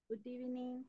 Good evening.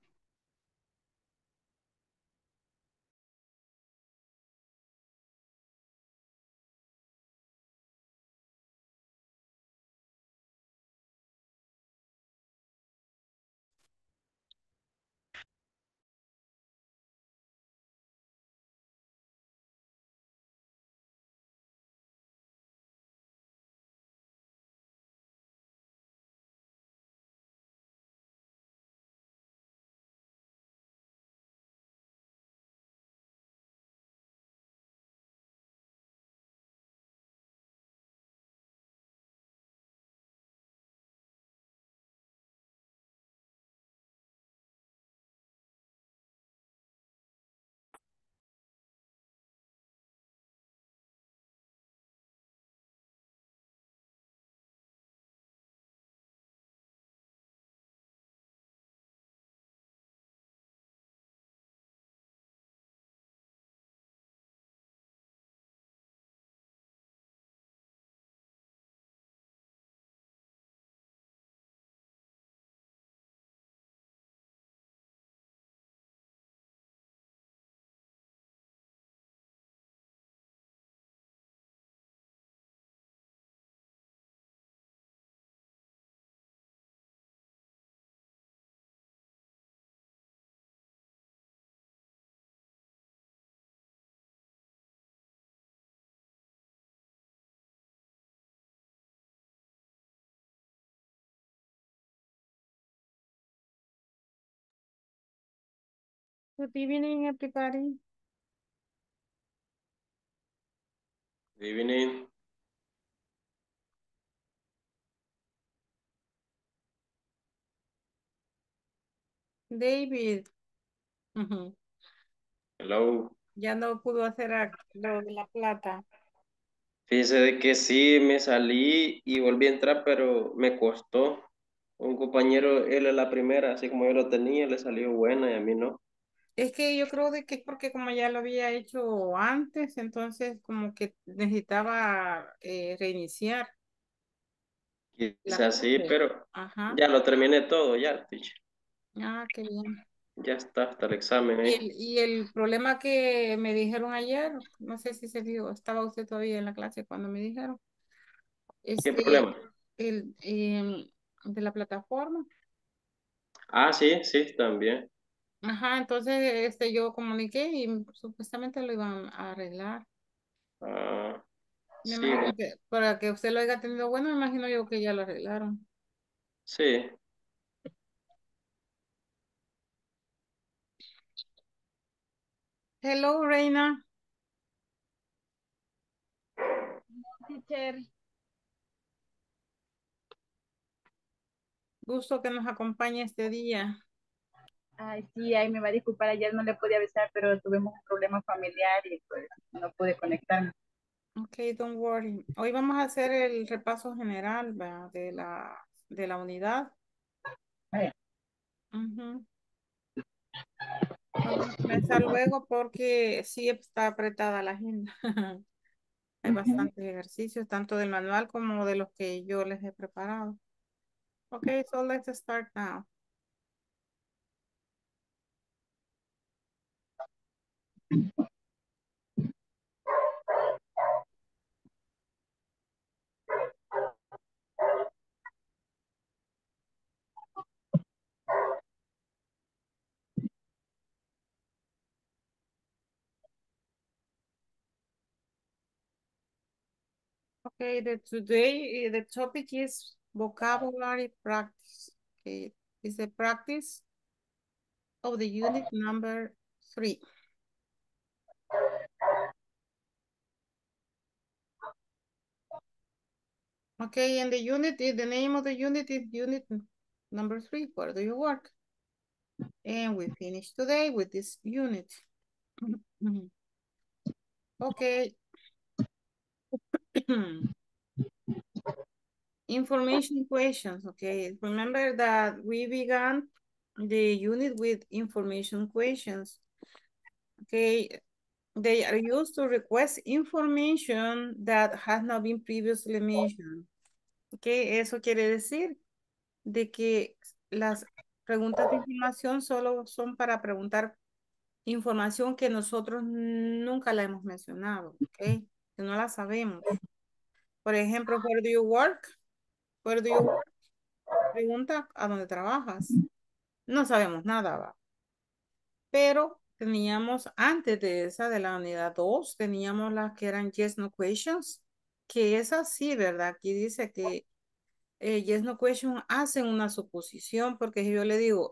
Good evening, everybody. Good evening. David, ujú, Hello. ya no pudo hacer lo de la plata. Fíjese de que sí, me salí y volví a entrar, pero me costó. Un compañero, él es la primera, así como yo lo tenía, le salió buena y a mí no. Es que yo creo de que es porque como ya lo había hecho antes, entonces como que necesitaba reiniciar la Quizás sí, clase. pero Ajá. ya lo terminé todo, ya, teacher. Ah, qué bien. Ya está hasta el examen Y ahí. el problema que me dijeron ayer, no sé si se vio, estaba usted todavía en la clase cuando me dijeron, ¿Qué este, problema? el de la plataforma. Ah, sí, sí, también. Ajá, entonces yo comuniqué y supuestamente lo iban a arreglar. Ah, Me sí, imagino que para que usted lo haya tenido bueno, me imagino yo que ya lo arreglaron. sí. Hello, Reina. Teacher. Gusto que nos acompañe este día. Ay, sí, ahí me va a disculpar, ayer no le pude avisar, pero tuvimos un problema familiar y pues no pude conectarme. Ok, don't worry. Hoy vamos a hacer el repaso general, ¿verdad? De la unidad. Ay, Ujú. Vamos a comenzar luego porque sí está apretada la agenda. Hay ujú. bastantes ejercicios, tanto del manual como de los que yo les he preparado. Okay, so let's start now. Okay, the topic is vocabulary practice. Okay, is the practice of the unit number 3. Okay, and the name of the unit is unit number 3. Where do you work? And we finish today with this unit. Okay. Information questions, okay. Remember that we began the unit with information questions. Okay, they are used to request information that has not been previously mentioned. Okay, eso quiere decir de que las Preguntas de información solo son para preguntar información que nosotros nunca la hemos mencionado, ¿ok? Que no la sabemos. Por ejemplo, where do you work? Where do you work? Pregunta a dónde trabajas. No sabemos nada, ¿va? Pero teníamos antes de esa, de la unidad 2 teníamos las que eran yes, no questions, que es así, ¿verdad? Aquí dice que yes, no question hacen una suposición, porque si yo le digo,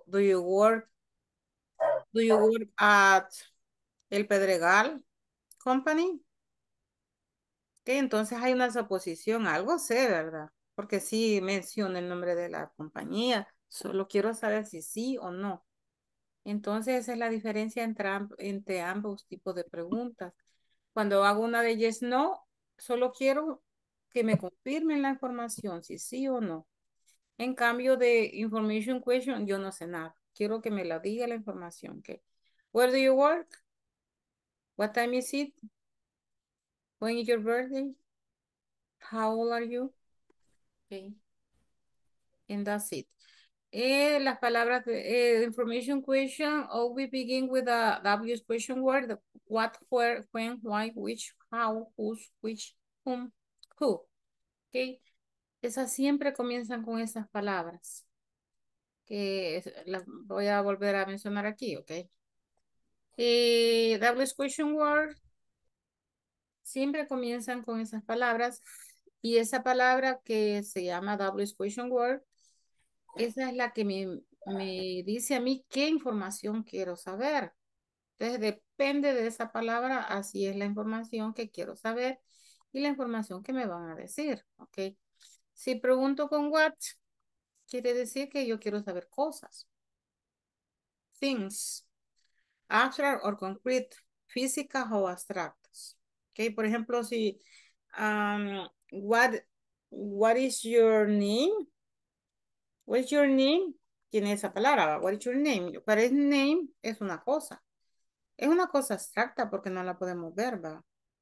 do you work at El Pedregal Company? Ok, entonces hay una suposición, algo sé, ¿verdad? Porque sí menciona el nombre de la compañía, solo quiero saber si sí o no. Entonces esa es la diferencia entre ambos tipos de preguntas. Cuando hago una de yes, no, solo quiero que me confirmen la información, si sí o no. En cambio de information question, yo no sé nada. Quiero que me la diga la información. Okay. Where do you work? What time is it? When is your birthday? How old are you? Okay. And that's it. Las palabras de information question, always begin with a W question word. What, where, when, why, which, how, whose, which, whom, who. Okay. Esas siempre comienzan con esas palabras. Que las voy a volver a mencionar aquí, ¿ok? Double question word siempre comienzan con esas palabras y esa palabra que se llama double question word, esa es la que me dice a mí qué información quiero saber. Entonces depende de esa palabra, así es la información que quiero saber y la información que me van a decir, ¿ok? Si pregunto con what, quiere decir que yo quiero saber cosas. Things. Abstract or concrete, físicas o abstractas. Okay, por ejemplo, si what is your name? What is your name? Tiene esa palabra, what is your name? Pero es name es una cosa. Es una cosa abstracta porque no la podemos ver, ¿va?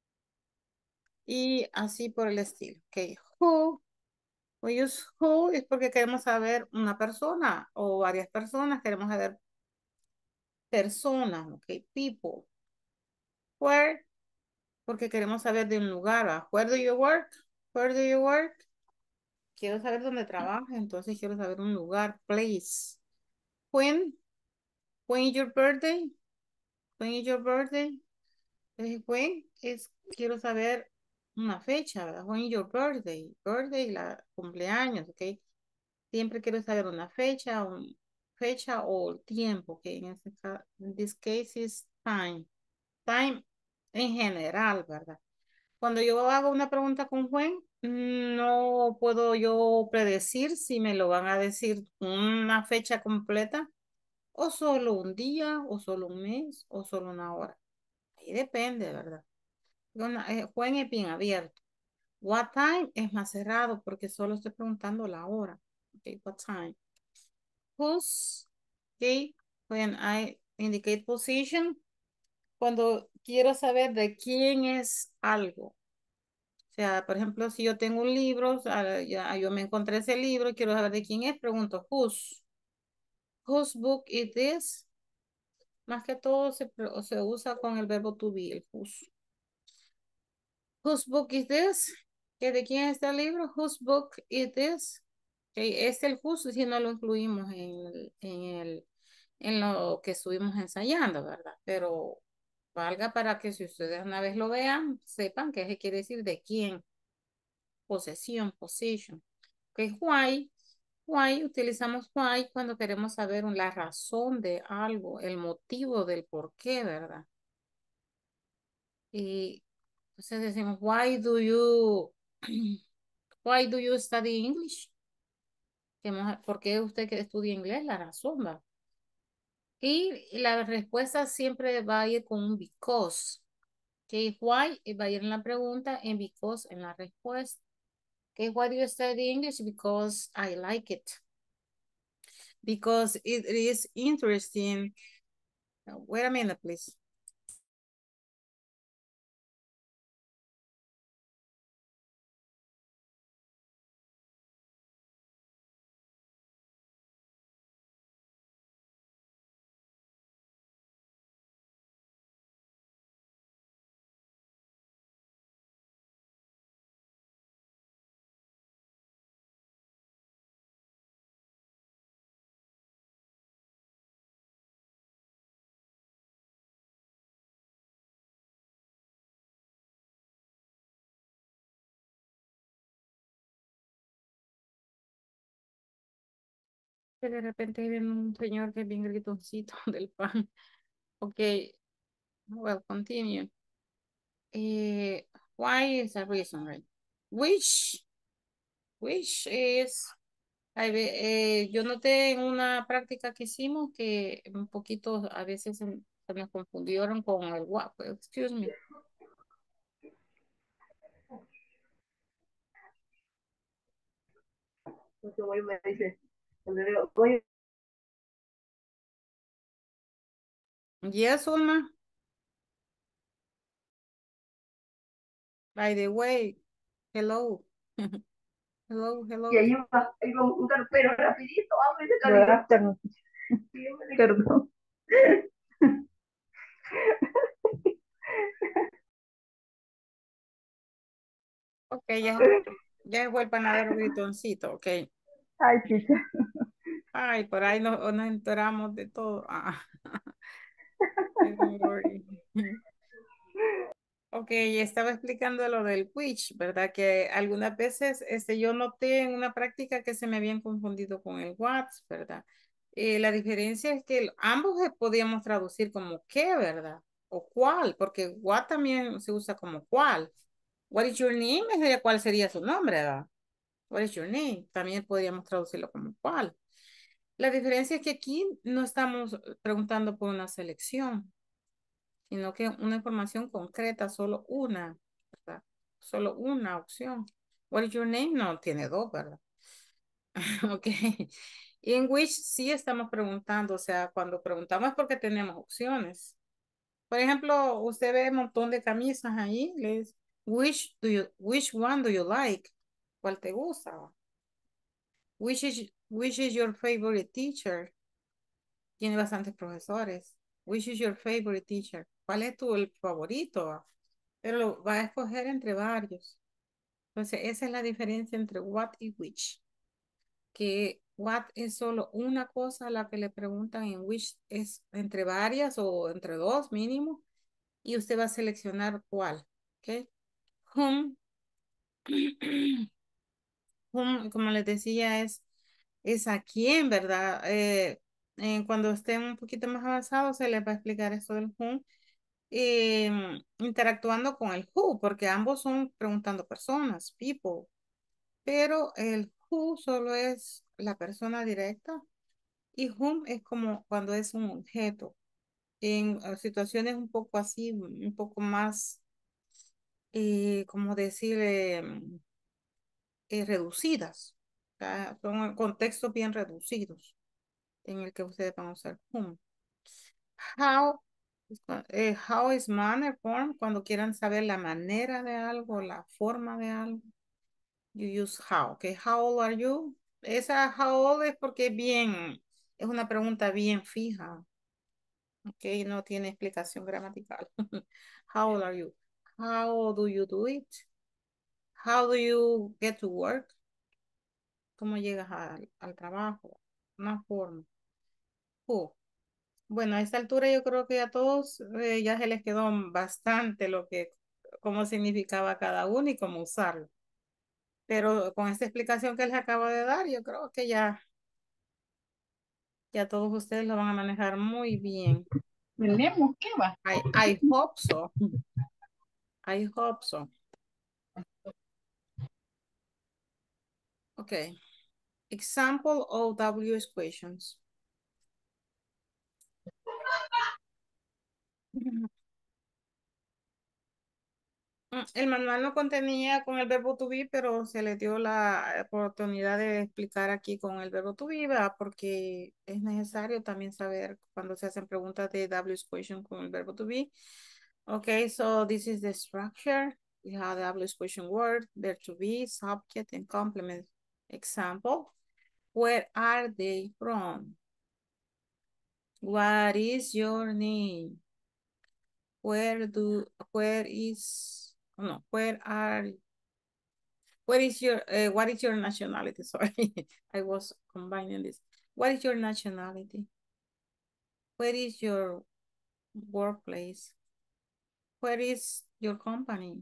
Y así por el estilo. Okay, who? We use who es porque queremos saber una persona o varias personas, queremos saber personas, ok, people. Where? Porque queremos saber de un lugar. ¿Va? Where do you work? Where do you work? Quiero saber dónde trabaja, entonces quiero saber un lugar, place. When? When is your birthday? When is your birthday? When es, quiero saber una fecha, ¿verdad? When is your birthday? Birthday, la cumpleaños, ¿ok? Siempre quiero saber una fecha, fecha o el tiempo, ¿ok? En este caso, in this case is time. Time en general, ¿verdad? Cuando yo hago una pregunta con Juan, no puedo yo predecir si me lo van a decir una fecha completa o solo un día o solo un mes o solo una hora. Ahí depende, ¿verdad? Juan es bien abierto. What time es más cerrado porque solo estoy preguntando la hora. Okay, what time? Whose, okay, when I indicate position, cuando quiero saber de quién es algo. O sea, por ejemplo, si yo tengo un libro, o sea, yo me encontré ese libro y quiero saber de quién es, pregunto, whose book is this? Más que todo se usa con el verbo to be, el whose. Whose book is this? ¿Que ¿De quién es este libro? Whose book is this? Okay, es el whose si no lo incluimos en lo que estuvimos ensayando, ¿verdad? Pero valga para que si ustedes una vez lo vean, sepan qué quiere decir de quién. Posesión, position. Okay, why, utilizamos why cuando queremos saber la razón de algo, el motivo del por qué, ¿verdad? Y entonces decimos, why do you study English? ¿Por qué usted que estudia inglés? La razón, ¿va? Y la respuesta siempre va a ir con un because. Okay, why va a ir en la pregunta, en because en la respuesta. Okay, why do you study English? Because I like it. Because it is interesting. Wait a minute, please. Que de repente viene un señor que es bien gritoncito del pan. Ok, well, continue. Why is a reason, right? Which, which is, yo noté en una práctica que hicimos que un poquito a veces se me confundieron con el what, excuse me. Entonces voy y me dice, cuando le digo, oye, Yes, Ulma, by the way, hello. Hello, y hello. ahí va un carpero rapidito, abre ese carrito. Good afternoon. Perdón. Ok, ya fue el panadero gritoncito, ok. Ay, chicha. Ay, por ahí nos enteramos de todo. Ah, don't worry. Ok, estaba explicando lo del which, ¿verdad? Que algunas veces yo noté en una práctica que se me habían confundido con el what, ¿verdad? La diferencia es que ambos podíamos traducir como qué, ¿verdad? O cuál, porque what también se usa como cuál. What is your name? ¿Cuál sería su nombre, ¿verdad? What is your name? También podríamos traducirlo como cuál. La diferencia es que aquí no estamos preguntando por una selección, sino que una información concreta, solo una, ¿verdad? Solo una opción. What is your name? No, tiene dos, ¿verdad? Ok. In which sí estamos preguntando, o sea, cuando preguntamos es porque tenemos opciones. Por ejemplo, usted ve un montón de camisas ahí, les, which one do you like? ¿Cuál te gusta? Which is your favorite teacher? Tiene bastantes profesores. Which is your favorite teacher? ¿Cuál es tu el favorito? Pero lo va a escoger entre varios. Entonces, esa es la diferencia entre what y which. Que what es solo una cosa a la que le preguntan en which es entre varias o entre dos mínimo. Y usted va a seleccionar cuál. ¿Ok? Whom, whom, como les decía, es a quién, ¿verdad? Cuando estén un poquito más avanzados, se les va a explicar esto del whom, interactuando con el who, porque ambos son preguntando personas, people, pero el who solo es la persona directa y whom es como cuando es un objeto. En situaciones un poco así, un poco más, como decir, reducidas, son contextos bien reducidos en el que ustedes van a usar whom. How, how is manner form cuando quieran saber la manera de algo, la forma de algo. You use how, okay. How old are you? Esa how old es porque es una pregunta bien fija, ok, no tiene explicación gramatical. How old are you? How do you do it? How do you get to work? ¿Cómo llegas al trabajo? Una forma. Who. Bueno, a esta altura yo creo que a todos ya se les quedó bastante cómo significaba cada uno y cómo usarlo. Pero con esta explicación que les acabo de dar, yo creo que ya todos ustedes lo van a manejar muy bien. Tenemos, ¿qué va? I hope so. I hope so. Okay. Example of W equations. El manual no contenía con el verbo to be, pero se le dio la oportunidad de explicar aquí con el verbo to be, ¿verdad? Porque es necesario también saber cuando se hacen preguntas de W equation con el verbo to be. Okay, so this is the structure. We have the W equation word, there to be, subject, and complement. Example, where are they from? What is your name? Where is, no, what is your nationality? Sorry, I was combining this. What is your nationality? Where is your workplace? Where is your company?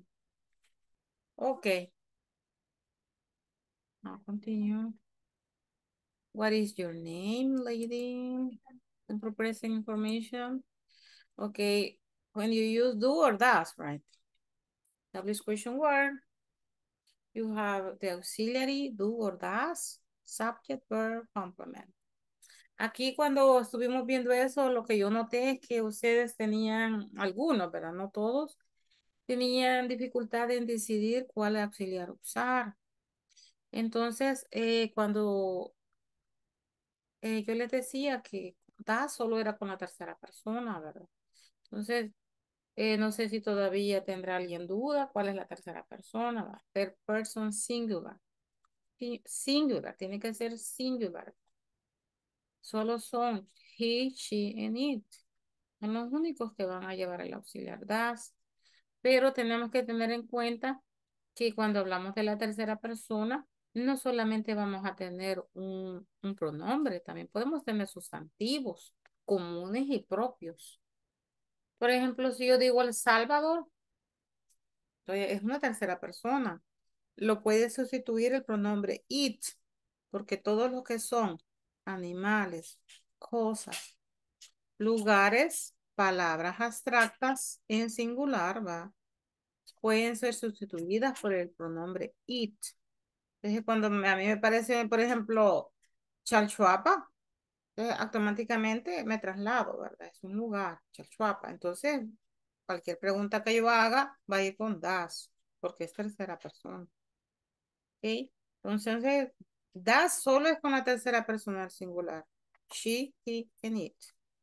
Okay, now continue. What is your name, lady? Simple present information. Okay, when you use do or does, right? Established question word. You have the auxiliary, do or does, subject, verb, complement. Aquí cuando estuvimos viendo eso, lo que yo noté es que ustedes tenían, algunos, ¿verdad? No todos, tenían dificultad en decidir cuál auxiliar usar. Entonces, cuando yo les decía que da solo era con la tercera persona, ¿verdad? Entonces, no sé si todavía tendrá alguien duda cuál es la tercera persona, ¿va? Third person singular. Singular, tiene que ser singular. Solo son he, she, and it. Son los únicos que van a llevar el auxiliar das. Pero tenemos que tener en cuenta que cuando hablamos de la tercera persona, no solamente vamos a tener un pronombre, también podemos tener sustantivos comunes y propios. Por ejemplo, si yo digo El Salvador, entonces es una tercera persona. Lo puede sustituir el pronombre it, porque todos los que son animales, cosas, lugares, palabras abstractas en singular, ¿va? Pueden ser sustituidas por el pronombre it. Entonces, cuando a mí me parece, por ejemplo, Chalchuapa, automáticamente me traslado, ¿verdad? Es un lugar, Chalchuapa. Entonces, cualquier pregunta que yo haga va a ir con das, porque es tercera persona. ¿Ok? Entonces, das solo es con la tercera persona singular. She, he, and it.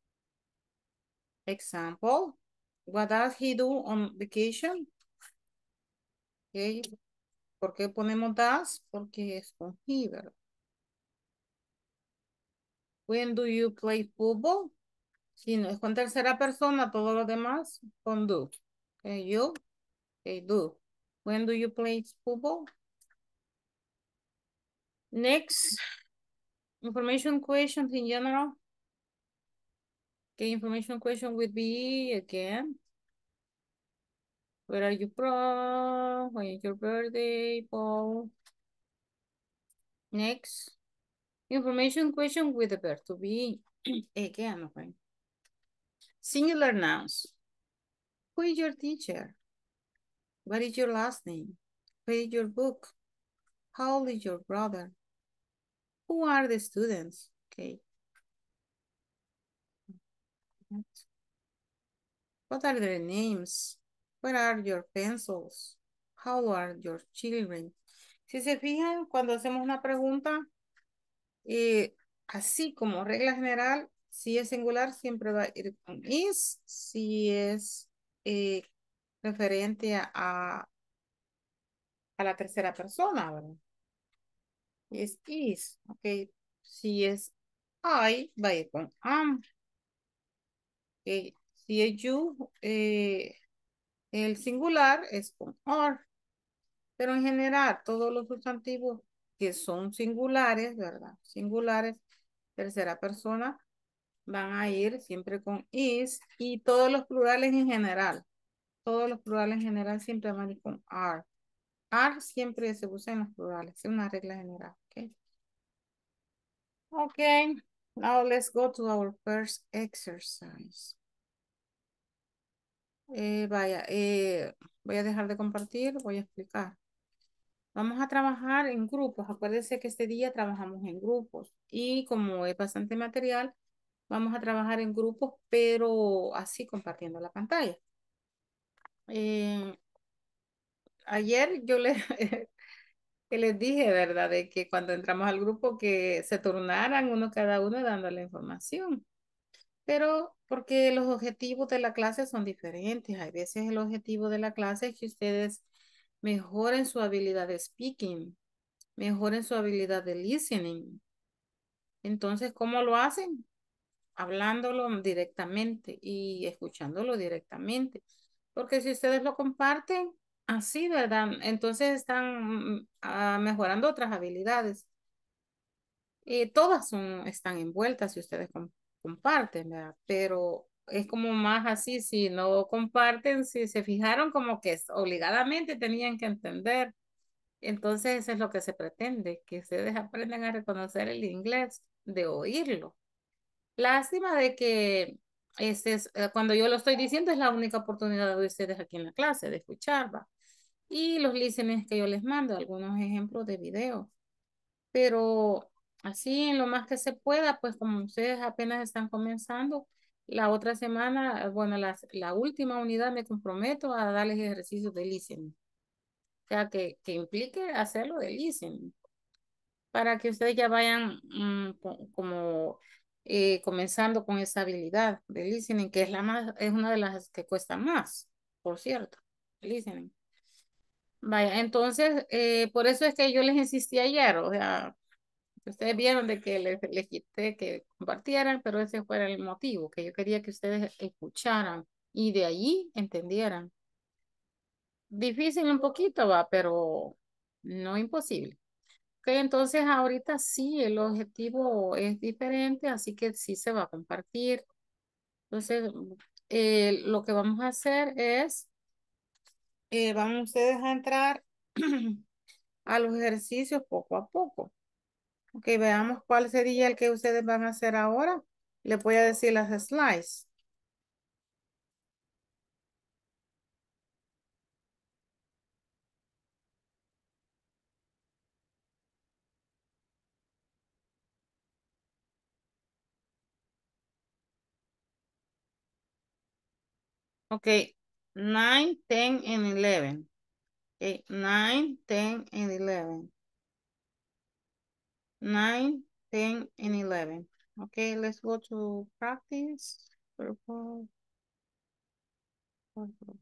Example. What does he do on vacation? ¿Ok? ¿Por qué ponemos does? Porque es con he, ¿verdad? When do you play football? Si no es con tercera persona, todo lo demás con do. Okay, you, okay, do. When do you play football? Next, information questions in general. Okay, information question would be again. Where are you from? When is your birthday, Paul? Next, information question with the verb to be again. Okay. Singular nouns. Who is your teacher? What is your last name? What is your book? How old is your brother? Who are the students? Okay. What are their names? Where are your pencils? How are your children? Si se fijan, cuando hacemos una pregunta, así como regla general, si es singular, siempre va a ir con is. Si es eh, referente a la tercera persona, ¿verdad? Es is, ok. Si es I, va a ir con am. Okay. Si es you, el singular es con are. Pero en general, todos los sustantivos que son singulares, ¿verdad? Singulares, tercera persona, van a ir siempre con is. Y todos los plurales en general, todos los plurales en general siempre van a ir con are. Are siempre se usa en los plurales, es una regla general, ¿ok? Okay, now let's go to our first exercise. Voy a dejar de compartir, voy a explicar. Vamos a trabajar en grupos. Acuérdense que este día trabajamos en grupos y como es bastante material, vamos a trabajar en grupos, pero así compartiendo la pantalla. Ayer yo les, que les dije, ¿verdad? De que cuando entramos al grupo que se turnaran uno cada uno dando la información. Pero porque los objetivos de la clase son diferentes. Hay veces el objetivo de la clase es que ustedes mejoren su habilidad de speaking, mejoren su habilidad de listening. Entonces, ¿cómo lo hacen? Hablándolo directamente y escuchándolo directamente. Porque si ustedes lo comparten así, ¿verdad? Entonces están mejorando otras habilidades. Todas están envueltas si ustedes comparten, ¿verdad? Pero es como más así, si no comparten, si se fijaron como que obligadamente tenían que entender. Entonces, eso es lo que se pretende, que ustedes aprendan a reconocer el inglés, de oírlo. Lástima de que cuando yo lo estoy diciendo es la única oportunidad de ustedes aquí en la clase, de escuchar, ¿va? Y los listeners que yo les mando, algunos ejemplos de video. Pero así en lo más que se pueda, pues como ustedes apenas están comenzando, la otra semana, bueno, la última unidad me comprometo a darles ejercicios de listening. O sea, que implique hacerlo de listening, para que ustedes ya vayan como comenzando con esa habilidad de listening, que es es una de las que cuesta más, por cierto, listening. Vaya, entonces, por eso es que yo les insistí ayer, o sea, ustedes vieron de que les quité que compartieran, pero ese fue el motivo, que yo quería que ustedes escucharan y de allí entendieran. Difícil un poquito, va, pero no imposible. Ok, entonces ahorita sí, el objetivo es diferente, así que sí se va a compartir. Entonces, lo que vamos a hacer es, van ustedes a entrar a los ejercicios poco a poco. Ok, veamos cuál sería el que ustedes van a hacer ahora. Les voy a decir las slides. Ok, 9, 10, and 11. Ok, 9, 10, and 11. 9, 10, and 11. Okay, let's go to practice. Purple, purple.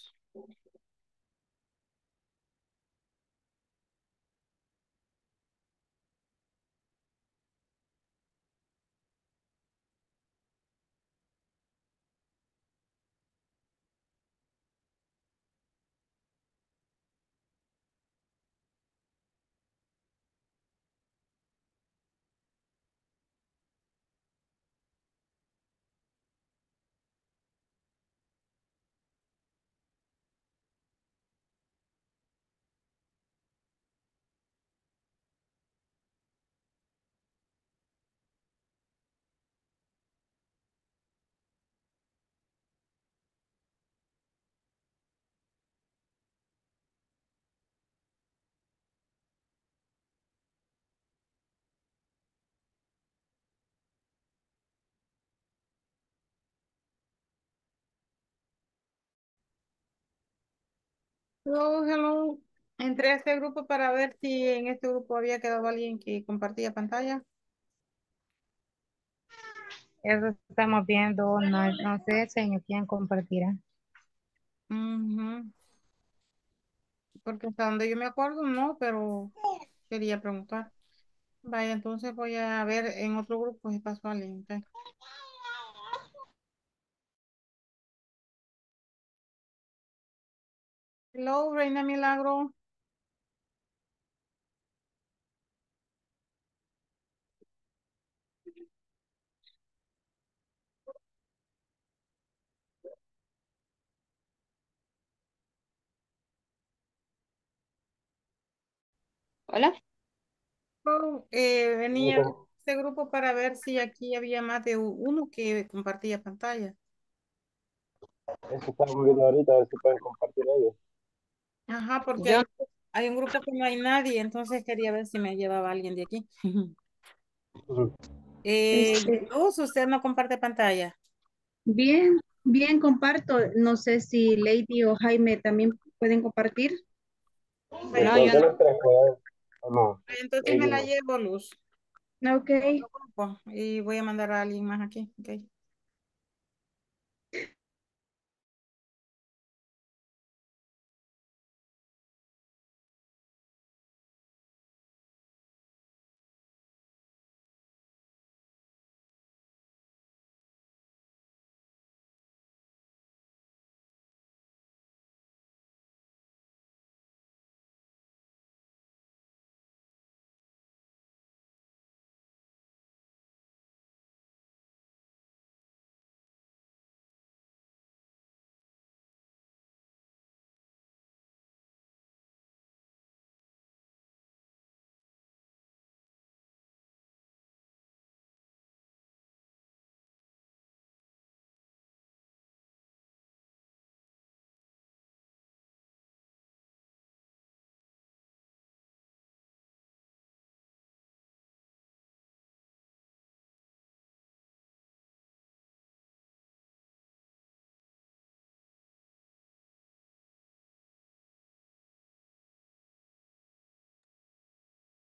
Hello, hello. Entré a este grupo para ver si en este grupo había quedado alguien que compartía pantalla. Eso estamos viendo, no, no sé, señor, quién compartirá. Ujú. Porque hasta donde yo me acuerdo, no, pero quería preguntar. Vaya, entonces voy a ver en otro grupo si pasó alguien. Ok. Hello, Reina Milagro. Hola. Oh, venía a este grupo para ver si aquí había más de uno que compartía pantalla. Eso estamos viendo ahorita, a ver si pueden compartir ellos. Ajá, porque Yo, hay un grupo que no hay nadie, entonces quería ver si me llevaba alguien de aquí. Ujú. Este, Luz, usted no comparte pantalla. bien, bien, comparto. No sé si Lady o Jaime también pueden compartir. Vaya, no, yo Entonces no. los tres pueden, o no, entonces me ellos la no. llevo, Luz. Ok, Grupo, y voy a mandar a alguien más aquí. Ok.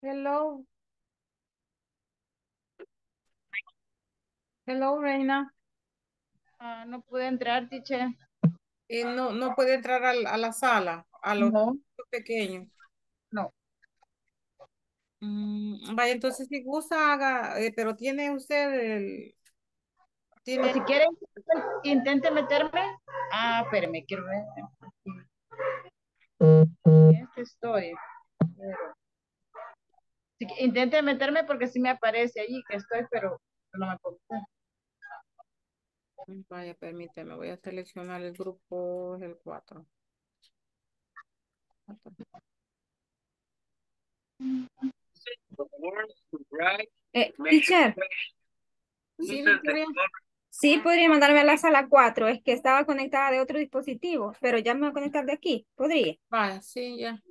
Hello. Hello, Reina. No pude entrar, teacher. No puede entrar a la sala, a los No, pequeños. no. Vaya, entonces si gusta, haga, pero tiene usted O tiene, si quieren, intente meterme. Espérame, quiero ver. Este estoy. Intente meterme porque sí me aparece allí que estoy, pero no me puedo meter. vaya, permíteme, voy a seleccionar el grupo, el 4. Teacher, Sí, Victoria. sí podría mandarme a la sala 4. Es que estaba conectada de otro dispositivo, pero ya me voy a conectar de aquí, ¿podría? Vaya, sí, ya.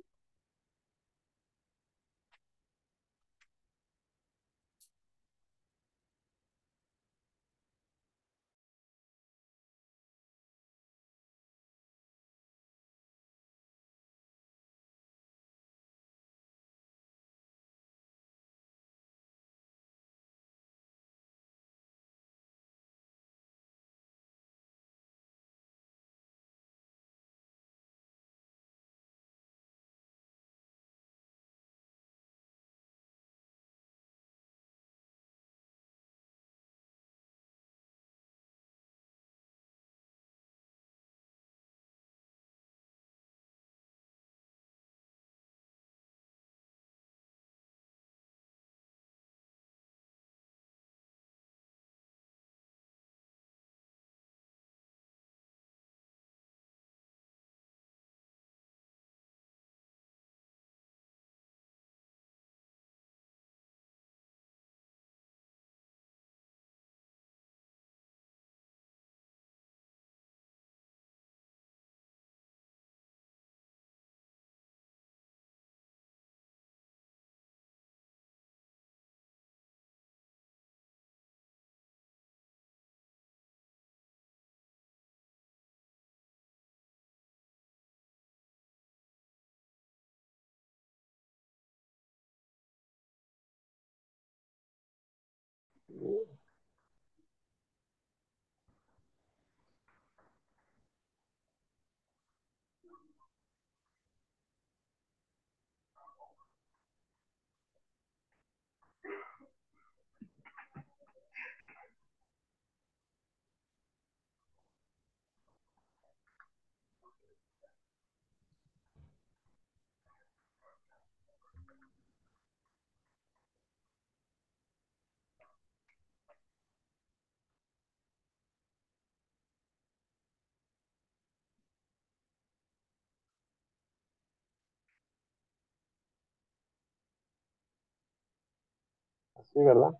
Sí, ¿verdad?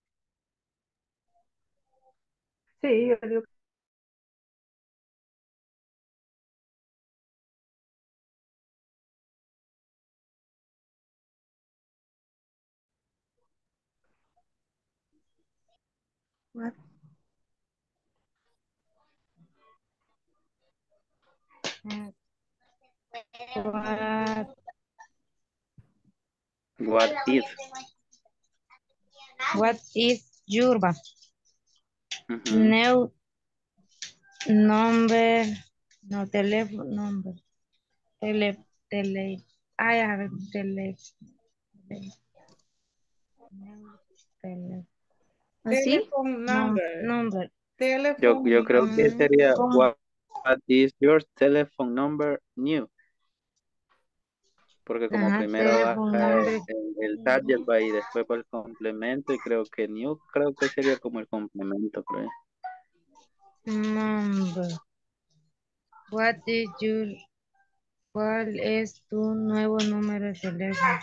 Sí, yo digo What, what, What if? what is your Ujú. new number, no, teléfono, number, tele, I have tele, tele, ¿así? Telephone number. number, Yo Telephone creo que number. sería con, what is your telephone number new? Porque como ajá, primero va teléfono number, el target va y después va el complemento y creo que new creo que sería como el complemento, creo. number, what is your, ¿cuál es tu nuevo número de teléfono?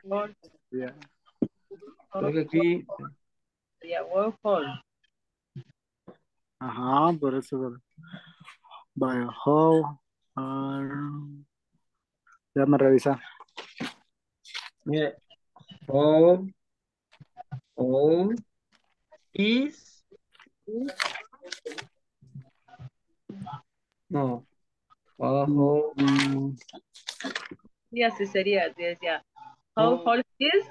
Work, Ya. Creo que aquí, sería work hall. ajá, por eso. Vaya, how are... Déjame revisar. Mire, how old is, no, how Mm, Y así sería, decía, how old old is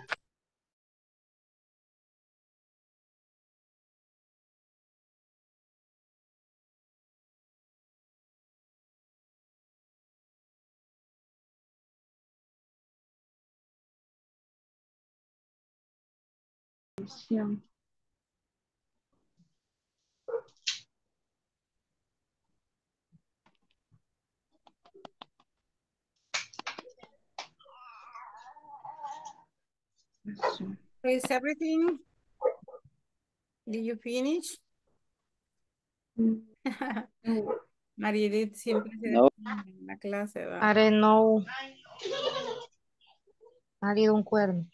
Is everything? Did you finish? Mariedit siempre se No, deprime en la clase, ¿va? I don't know. Marido un cuerno.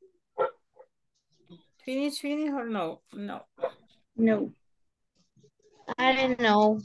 Finish or no? No. no. I don't know.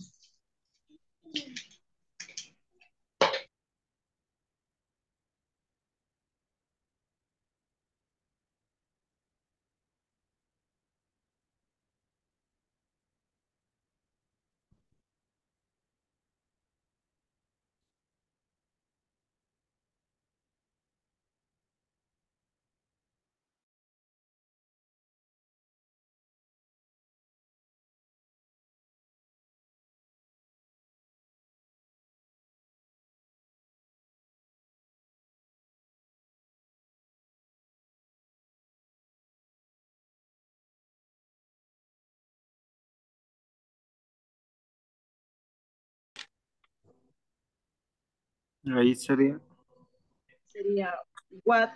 ahí sería. Sería what,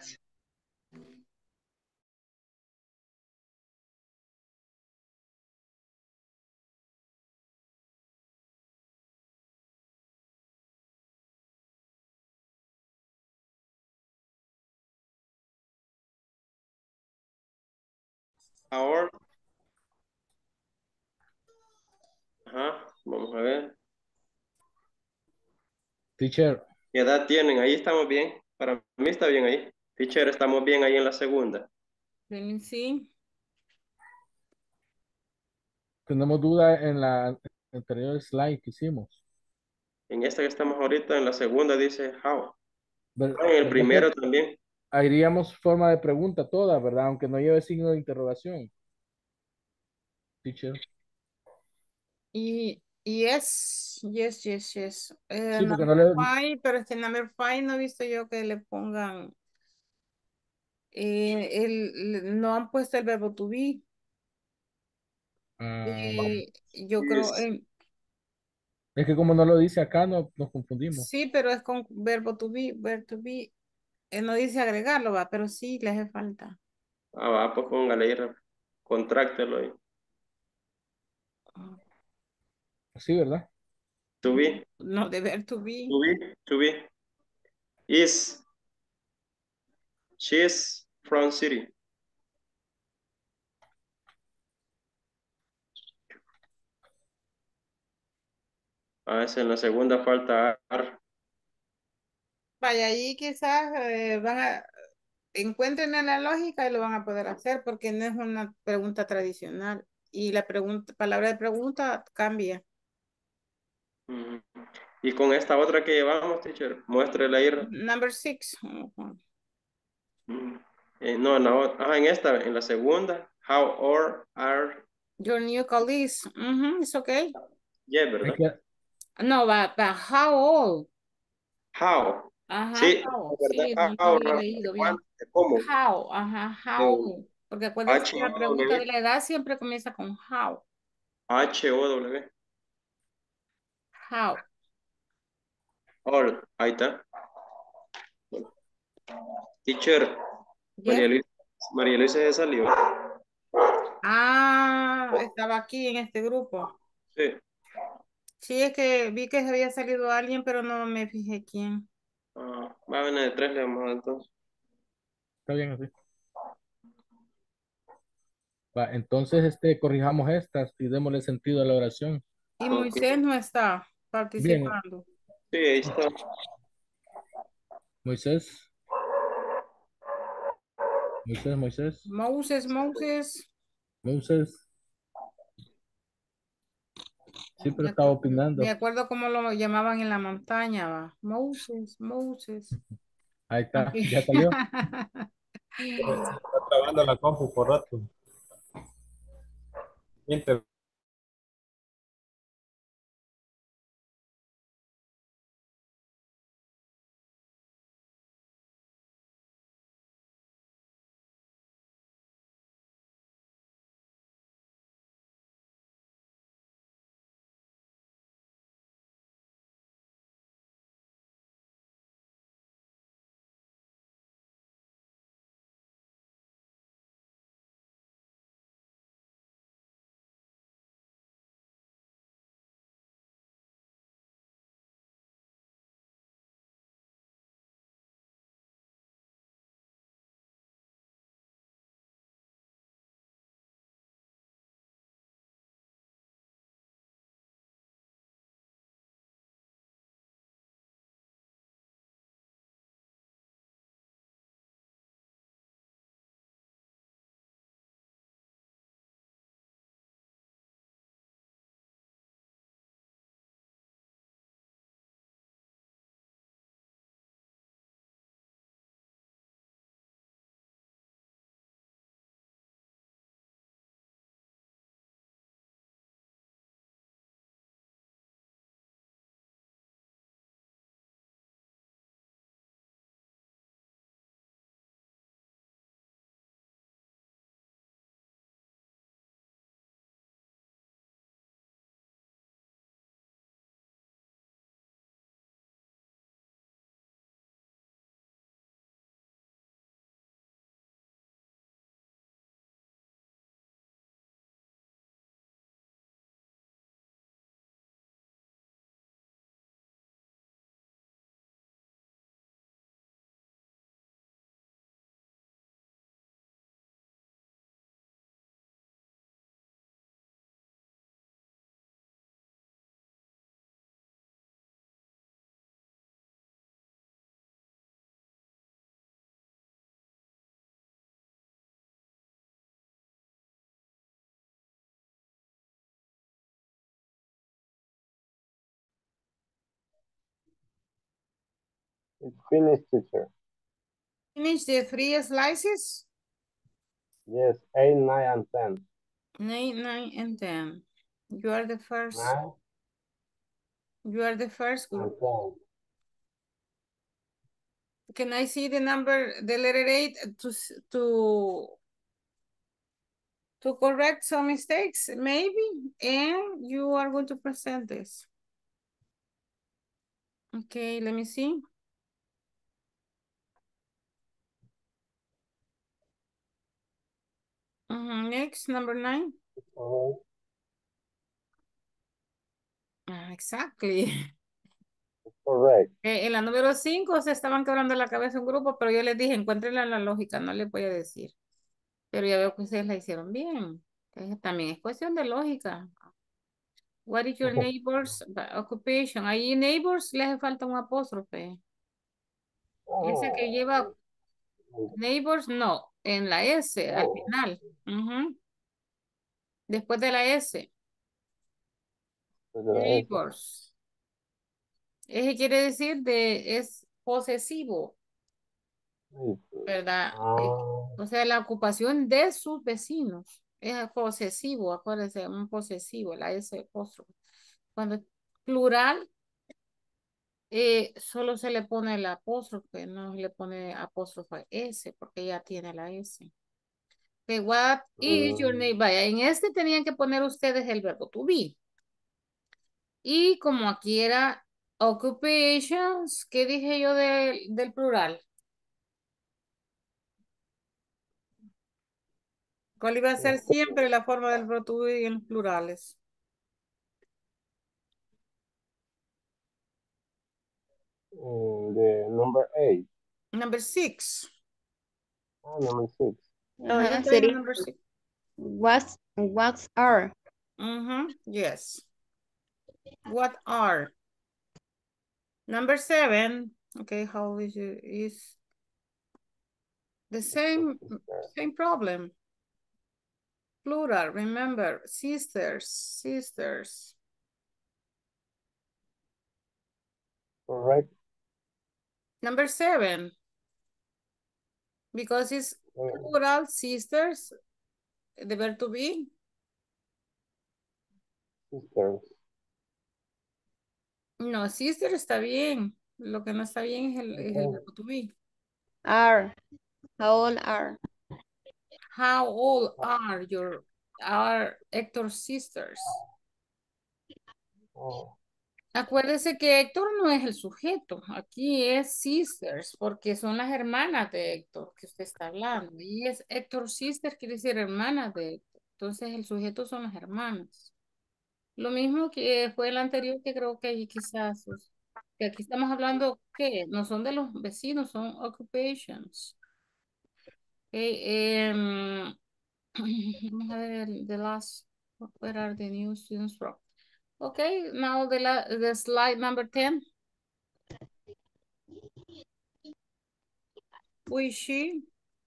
hour, ajá, vamos a ver. Teacher, ¿Qué edad tienen? Ahí estamos bien. Para mí está bien ahí. Teacher, estamos bien ahí en la segunda. Let me see. tenemos duda en la anterior slide que hicimos. En esta que estamos ahorita, en la segunda dice how. En el ¿Verdad primero que también. haríamos forma de pregunta toda, verdad? Aunque no lleve signo de interrogación, teacher. Yes. Sí, porque no Number le... five, pero este number five no he visto yo que le pongan, no han puesto el verbo to be. ah, Yo creo, Is, es que como no lo dice acá, no, nos confundimos. sí, pero es con verbo to be, no dice agregarlo, va, pero sí le hace falta. va, pues póngale ahí, contráctelo ahí. Sí, ¿verdad? To be, No, de ver to be. to be, to be. Is, she's from city. A veces en la segunda falta ar. Vaya, ahí quizás encuentren la lógica y lo van a poder hacer porque no es una pregunta tradicional y la palabra de pregunta cambia. Ujú. Y con esta otra que llevamos, teacher, muéstrela ahí. Number six. Ujú. Ujú. No, en esta, en la segunda. How old are, Your new colleagues. Ujú, it's okay. yeah, Es ¿verdad? que, No, va, how old. How. Ajá, Sí, how. ¿verdad? Sí, no How, había no, leído ¿de bien. cuándo? ¿De cómo? How, ajá, De how. Porque acuérdense que la pregunta H-O-W. de la edad siempre comienza con how. H-O-W. How. All. Ahí está. Teacher, Yes. María Luisa, María Luisa se salió. Ah, estaba aquí en este grupo. Sí. Sí, es que vi que se había salido alguien, pero no me fijé quién. Va a venir de tres, le vamos a dar entonces. Está bien así. Va, entonces, corrijamos estas y démosle sentido a la oración. Y Ok. Moisés no está Bien, participando. Sí, ahí está. Moisés, Moisés, Moses. Moisés. Sí, pero Me estaba acuerdo, me opinando. acuerdo cómo lo llamaban en la montaña, va. Moses. Ahí Ok. está, ya salió. Está trabajando la compu por rato. Inter- It's finished, teacher. Finish the three slices. Yes, 8, 9, and 10. 9, and 10. You are the first. 9 You are the first and group. 10. Can I see the number, the letter 8 to correct some mistakes, maybe? And you are going to present this. Okay, let me see. Next, number 9. Correct. Exactly. Correct. En la número 5 se estaban quebrando la cabeza un grupo, pero yo les dije, encuéntrenla la lógica, no les voy a decir. Pero ya veo que ustedes la hicieron bien. También es cuestión de lógica. What is your neighbor's occupation? Ahí neighbors le hace falta un apóstrofe. Ese que lleva neighbors, no, en la S, al final. Después de la S. Neighbors. Ese quiere decir es posesivo, ¿verdad? O sea, la ocupación de sus vecinos. Es posesivo, acuérdense, un posesivo, la S apóstrofe. Cuando es plural, solo se le pone el apóstrofe, no se le pone apóstrofe S, porque ya tiene la S. Okay, what is your name? Vaya, en este tenían que poner ustedes el verbo to be. Y como aquí era occupations, ¿qué dije yo del plural? ¿Cuál iba a ser siempre la forma del verbo to be en los plurales? The number 8. Number 6. Number 6. Oh, yo Ajá, estoy en sería number 6. what are. Yes. What are? Number 7. Okay, how is the same problem. Plural, remember, sisters. Correct. Number 7. Because it's plural, sisters, the verb to be. Sisters. No, sister está bien. Lo que no está bien es el verbo to be. Are. How old are? How old are Héctor's sisters? Oh, Acuérdese que Héctor no es el sujeto, aquí es sisters, porque son las hermanas de Héctor que usted está hablando. Y es Héctor sister, quiere decir hermanas de Héctor. Entonces el sujeto son las hermanas. Lo mismo que fue el anterior, que creo que ahí quizás, que aquí estamos hablando que no son de los vecinos, son occupations. Okay, vamos a ver, the last, where are the new students from? Okay, now the slide number 10. Who is she?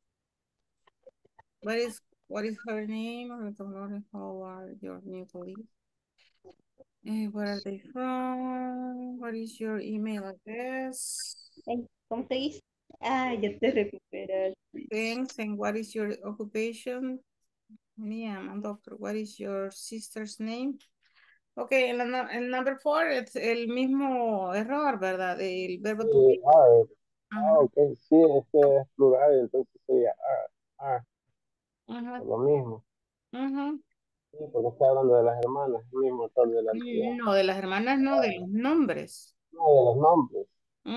What is her name? How are your new colleagues? Where are they from? What is your email address? ¿Cómo se dice? Ah, ya te recuperas. Thanks. And what is your occupation? Yeah, I'm a doctor. What is your sister's name? Okay, en number 4 es el mismo error, ¿verdad? El verbo to be. are. Ajá, Ok, sí, este es plural, entonces sería are. ajá, Lo mismo. ajá. Sí, porque está hablando de las hermanas, el mismo autor de la actividad. No, de las hermanas no, de los nombres. No, de los nombres.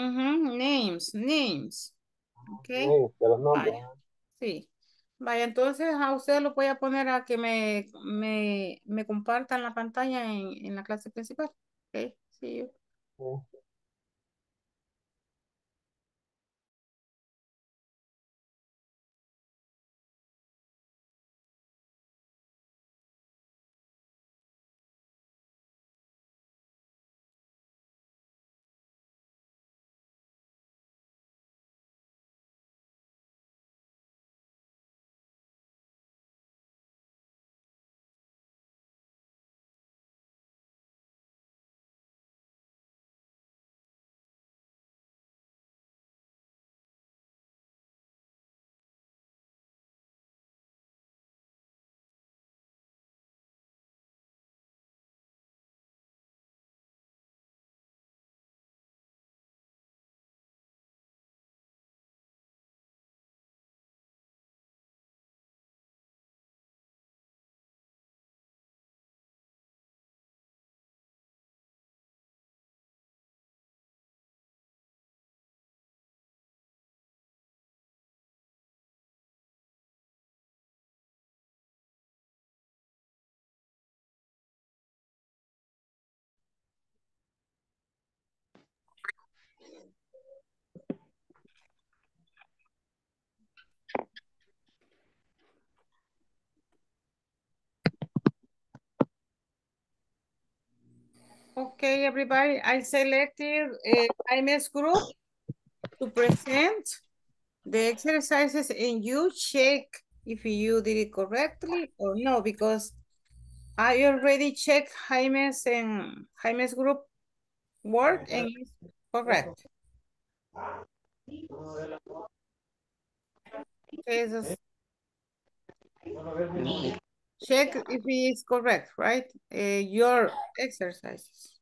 Names. Ok, De los nombres. vaya, sí. Vaya, entonces a usted lo voy a poner a que me compartan la pantalla en la clase principal. Ok, sí. Sí. Okay, everybody, I selected IMS group to present the exercises and you check if you did it correctly or no, because I already checked Jaime's group work and it's correct. Okay, just check if it is correct, right? Your exercises.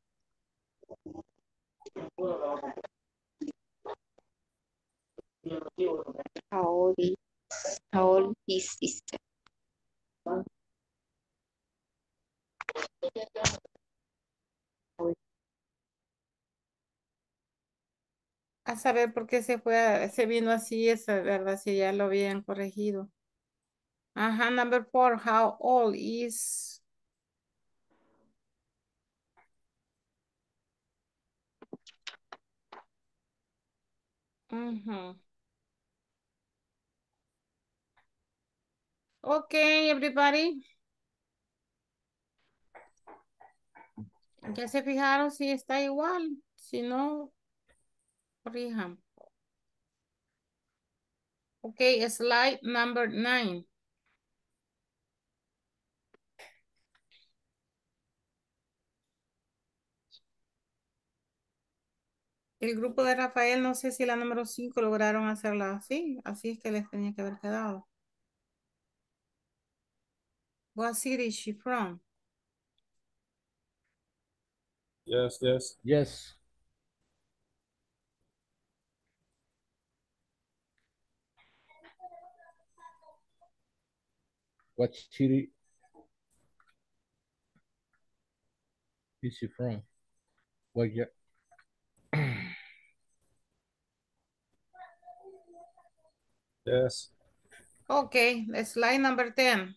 How old is sister? A saber por qué se vino así, esa verdad, si ya lo habían corregido. Ajá, number 4, how old is... Ujú. Okay, everybody. Ya se fijaron si está igual. Si no, corrijan. Okay, slide number 9. El grupo de Rafael, no sé si la número 5 lograron hacerla así. Así es que les tenía que haber quedado. What city is she from? Yes, yes. Yes. What city is she from? What year? Yes. Okay, slide number 10.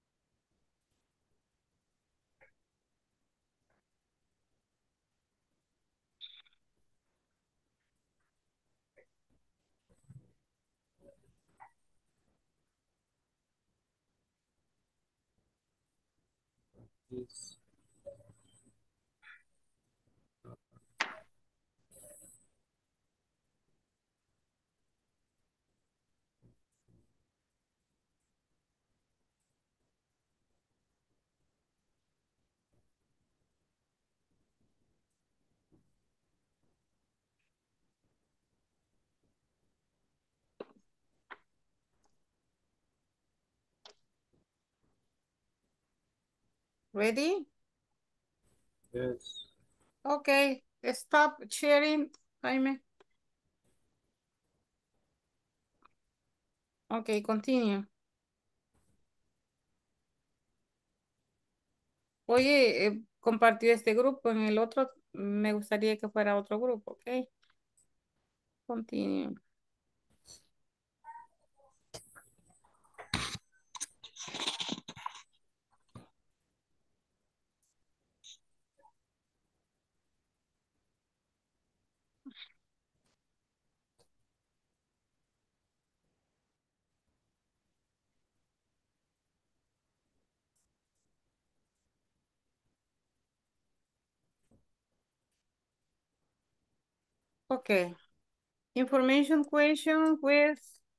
Yes. Ready? Yes. Okay, stop sharing, Jaime. Okay, continue. Oye, compartió este grupo, en el otro me gustaría que fuera otro grupo, ok. Continue. Okay. Information question with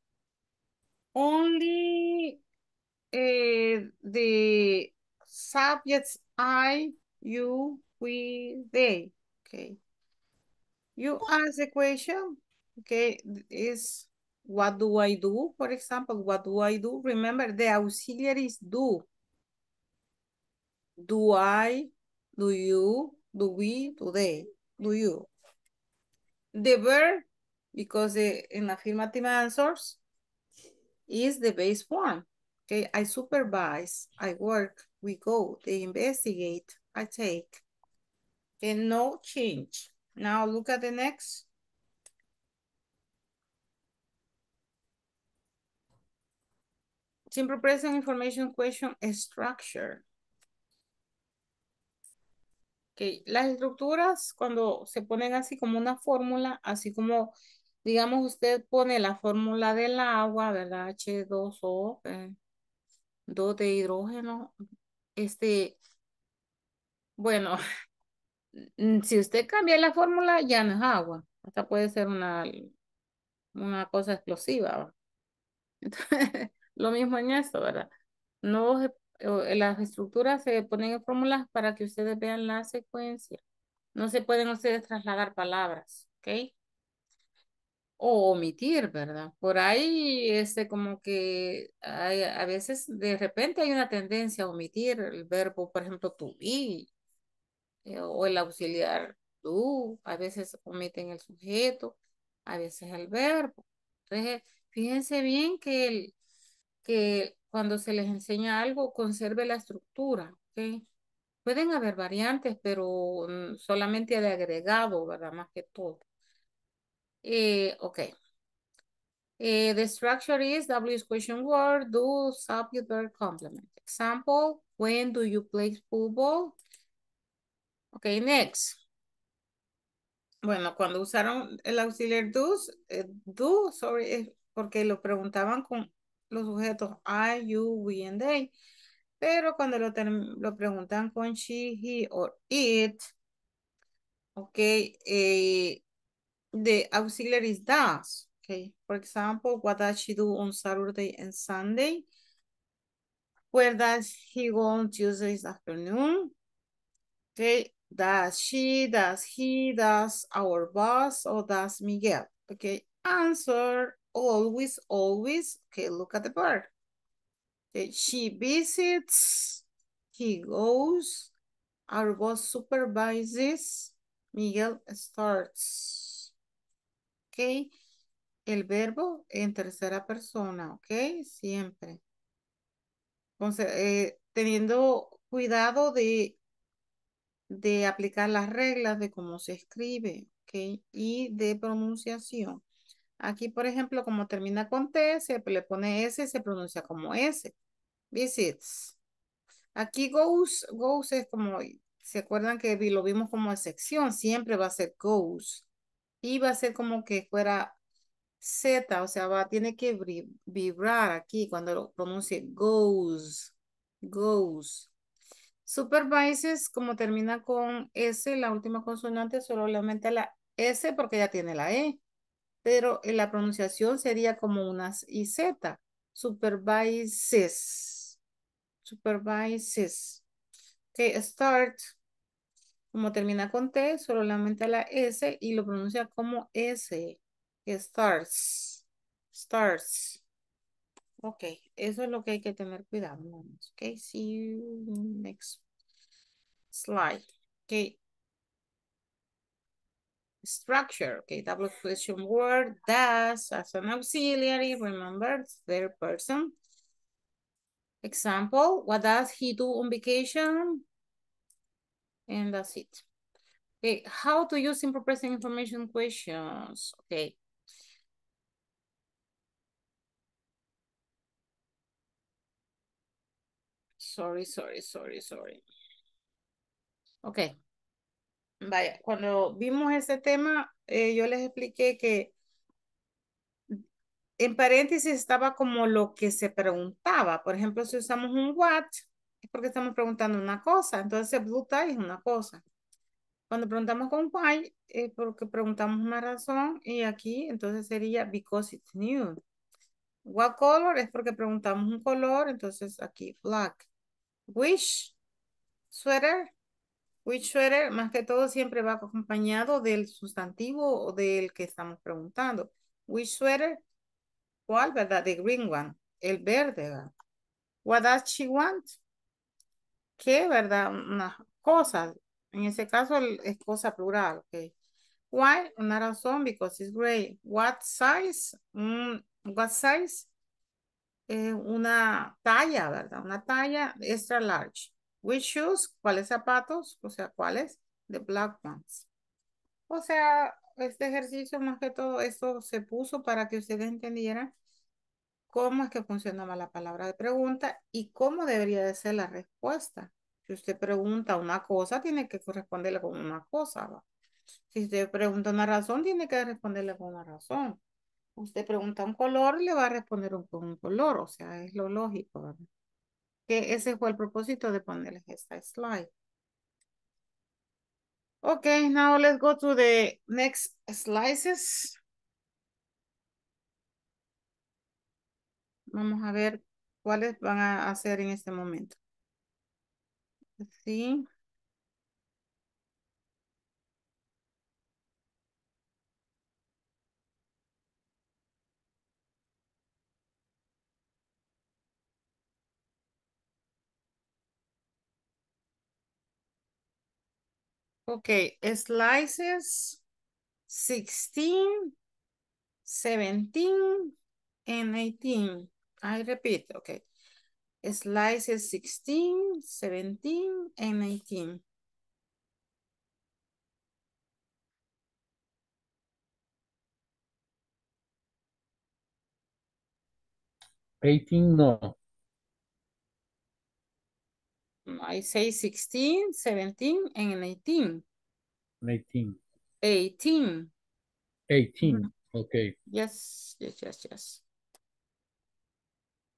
only the subjects I, you, we, they. Okay. You ask the question, okay, is what do I do? For example, what do I do? Remember, the auxiliaries do. Do I, do you, do we, do they, do you. The verb, because in affirmative answers, is the base form. Okay, I supervise, I work, we go, they investigate, I take. And no change. Now look at the next. Simple present information question structure. Okay. Las estructuras cuando se ponen así como una fórmula, así como, digamos, usted pone la fórmula del agua, ¿verdad? H2O, 2 de hidrógeno. Bueno, si usted cambia la fórmula, ya no es agua. Hasta puede ser una cosa explosiva, ¿va? Entonces, lo mismo en esto, ¿verdad? No, las estructuras se ponen en fórmulas para que ustedes vean la secuencia. No se pueden ustedes trasladar palabras, ¿ok? O omitir, ¿verdad? Por ahí, como que a veces de repente hay una tendencia a omitir el verbo, por ejemplo, to be, o el auxiliar do, a veces omiten el sujeto, a veces el verbo. Entonces, fíjense bien que cuando se les enseña algo, conserve la estructura, ¿ok? Pueden haber variantes, pero solamente de agregado, ¿verdad? Más que todo. Okay. The structure is W is question word, do, subject, verb, complement. Example, when do you play football? Okay, next. Bueno, cuando usaron el auxiliar do, sorry, porque lo preguntaban con los sujetos I, you, we, and they. Pero cuando lo preguntan con she, he, or it, ok, the auxiliary is does. Okay, for example, what does she do on Saturday and Sunday? Where does he go on Tuesdays afternoon? Okay, does she, does he, does our boss, or does Miguel? Okay, answer always, always. Okay, look at the verb. Okay, she visits, he goes, our boss supervises, Miguel starts. Okay, el verbo en tercera persona, ok, siempre. Entonces, teniendo cuidado de aplicar las reglas de cómo se escribe, ok, y de pronunciación. Aquí, por ejemplo, como termina con T, se le pone S y se pronuncia como S. Visits. Aquí goes, goes es como, ¿se acuerdan que lo vimos como excepción? Siempre va a ser goes. Y va a ser como que fuera Z, o sea, tiene que vibrar aquí cuando lo pronuncie goes, goes. Supervises, como termina con S, la última consonante, solo le aumenta la S porque ya tiene la E, pero en la pronunciación sería como unas IZ. Supervises, supervises. Ok, start, como termina con T, solo le aumenta la S y lo pronuncia como S. Starts, starts. Ok, eso es lo que hay que tener cuidado. Ok, see you next slide. Ok, structure. Ok, double question word, does as an auxiliary, remember, third person. Example, what does he do on vacation? And that's it. Okay, how to use simple present information questions. Okay. Sorry. Ok. Vaya, cuando vimos ese tema, yo les expliqué que en paréntesis estaba como lo que se preguntaba. Por ejemplo, si usamos un what, es porque estamos preguntando una cosa. Entonces, blue tie es una cosa. Cuando preguntamos con why, es porque preguntamos una razón. Y aquí, entonces sería because it's new. What color es porque preguntamos un color. Entonces, aquí, black. Which sweater. Which sweater, más que todo, siempre va acompañado del sustantivo o del que estamos preguntando. Which sweater, ¿cuál, verdad? The green one, el verde, ¿verdad? What does she want? ¿Qué, verdad? Una cosa. En ese caso es cosa plural, ok. Why? Una razón, because it's gray. What size? What size? Una talla, ¿verdad? Una talla extra large. Which shoes? ¿Cuáles zapatos? O sea, ¿cuáles? The black ones. O sea, este ejercicio más que todo esto se puso para que ustedes entendieran cómo es que funcionaba la palabra de pregunta y cómo debería de ser la respuesta. Si usted pregunta una cosa, tiene que responderle con una cosa, ¿va? Si usted pregunta una razón, tiene que responderle con una razón. Usted pregunta un color, le va a responder con un color, o sea, es lo lógico, ¿verdad? Que ese fue el propósito de ponerles esta slide. Okay, now let's go to the next slices. Vamos a ver cuáles van a hacer en este momento. Sí. Okay, slices 16, 17, and 18. I repeat, okay. Slices 16, 17, and 18. 18, no. I say 16, 17, and 18. 18. 18. 18, okay. Yes.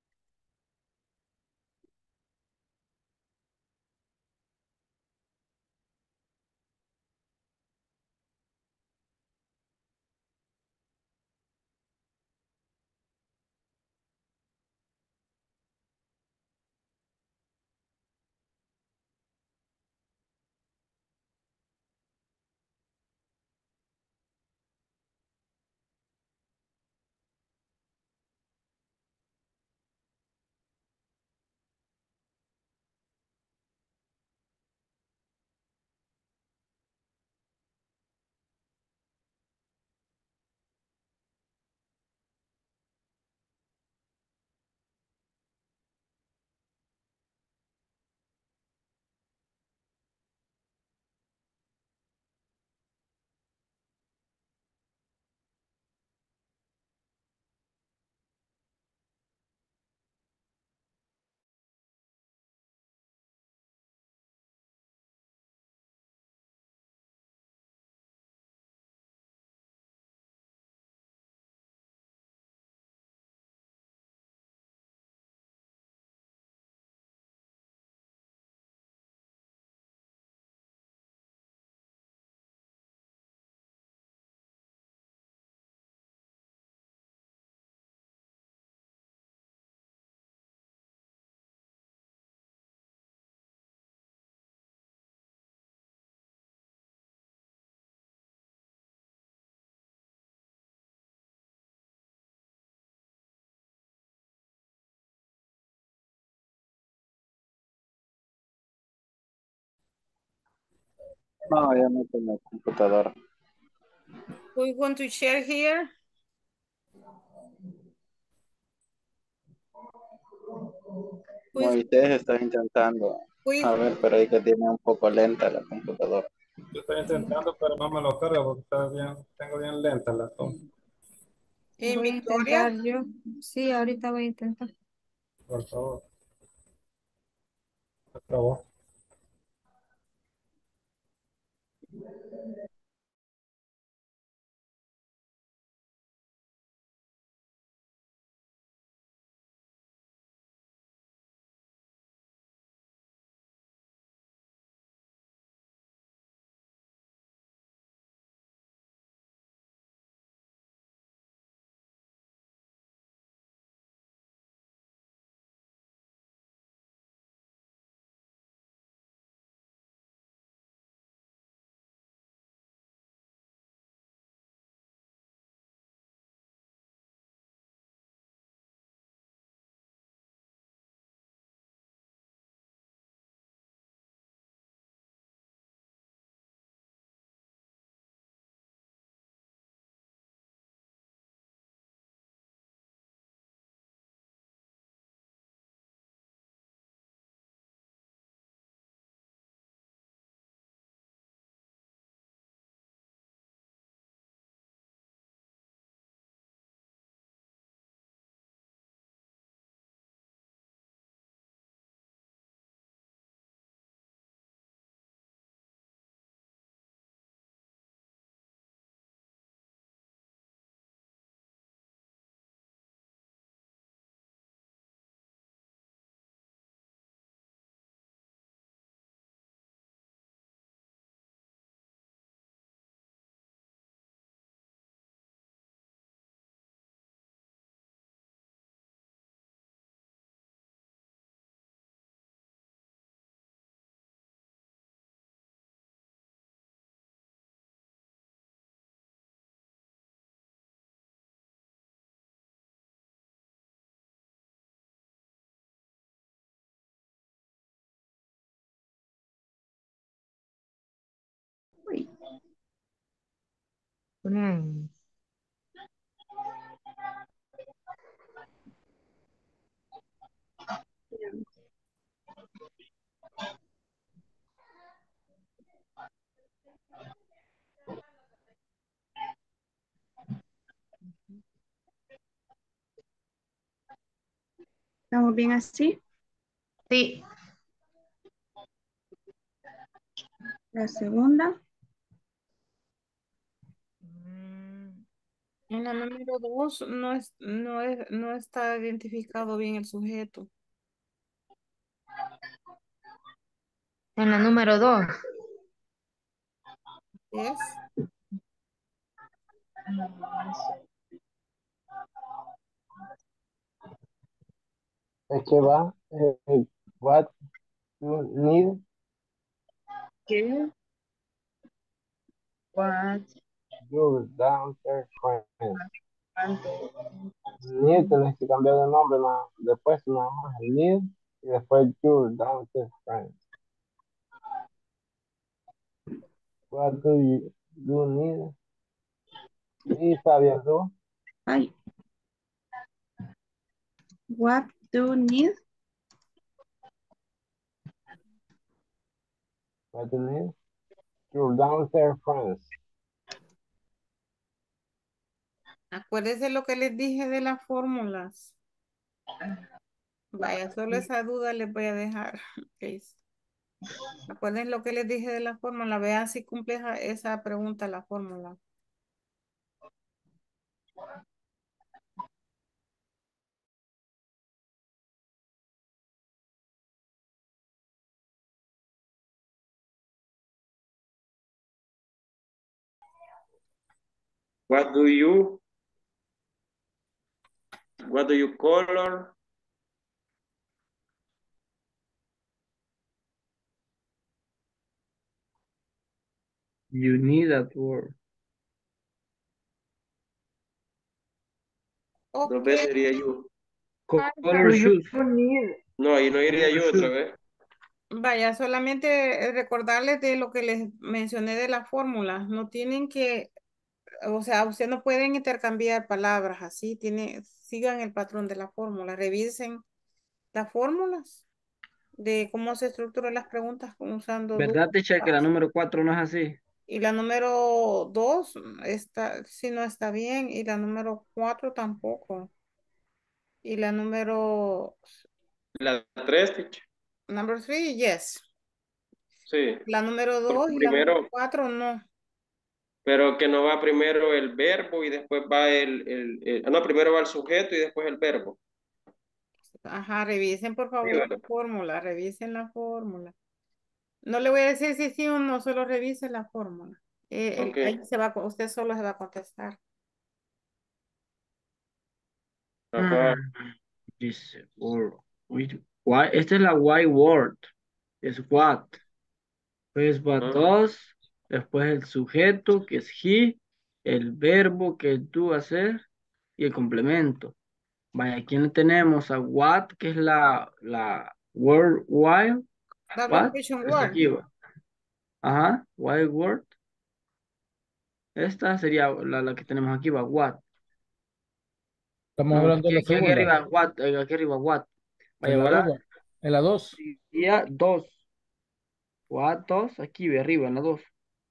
No, ya no tengo computadora. Who is going to share here? Who is, Moisés está intentando. who A is- ver, pero ahí que tiene un poco lenta la computadora. Yo estoy intentando, pero no me lo carga porque está bien, tengo bien lenta la compu. en Voy a Victoria? intentar yo. Sí, ahorita voy a intentar. Por favor, por favor. Mm. ¿Estamos bien así? Sí. La segunda. Mm. En la número 2 no está identificado bien el sujeto. En la número 2. ¿Es? Es que va, what you need, ¿Qué? What? your downstairs friends. Need tenés que cambiar de nombre, después nada más el need y después your downstairs friends. What do you need? Sí, sabías tú. Ay. What do you need? What do you need? Your downstairs friends. Acuérdese lo que les dije de las fórmulas. Vaya, solo esa duda les voy a dejar. Ok. Acuérdense lo que les dije de la fórmula. Vean si cumple esa pregunta la fórmula. What do you color? You need at work. Dos Ok. veces iría yo. Color shoes. No, ahí no iría Color yo otra shoes. vez. Vaya, solamente recordarles de lo que les mencioné de la fórmula. No tienen que, o sea, ustedes no pueden intercambiar palabras así. Sigan el patrón de la fórmula. Revisen las fórmulas de cómo se estructuran las preguntas usando do, ¿Verdad, teacher, que la as. número 4 no es así? Y la número 2 está, sí no está bien. Y la número 4 tampoco. Y la número, La 3, teacher. number 3, yes. Sí. La número 2 y la número Primero, 4 no. pero que no va primero el verbo y después va no, primero va el sujeto y después el verbo. Ajá, revisen por Sí, favor la ¿verdad? fórmula, revisen la fórmula. No le voy a decir si sí o no, solo revise la fórmula. Ok. Ahí usted solo se va a contestar. Ajá. Dice, esta es la why word. Es what. Pues what Ajá. does. Después el sujeto, que es he. El verbo, que es do, hacer. Y el complemento. Vaya, aquí le tenemos a what, que es la word while. Double What. question Está word. aquí, va. Ajá. Why word. Esta sería la que tenemos aquí, va. What. Estamos No, hablando de la aquí segunda. arriba, what. Aquí arriba, what. Vaya, En la ahora dos, en la dos. sería dos. What, dos. Aquí, ve arriba, en la dos.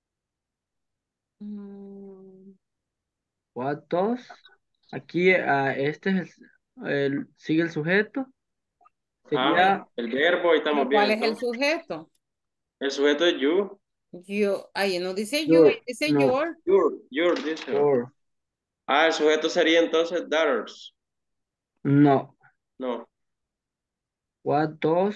Mm, What, dos. Aquí, este es sigue el sujeto. Ajá. Sería El verbo, ahí estamos ¿Pero bien cuál es el entonces. sujeto? El sujeto es you. Yo, ahí no dice you, your. ahí dice No, your. Your, dice. your. El sujeto sería entonces daughters. No. No. What, dos.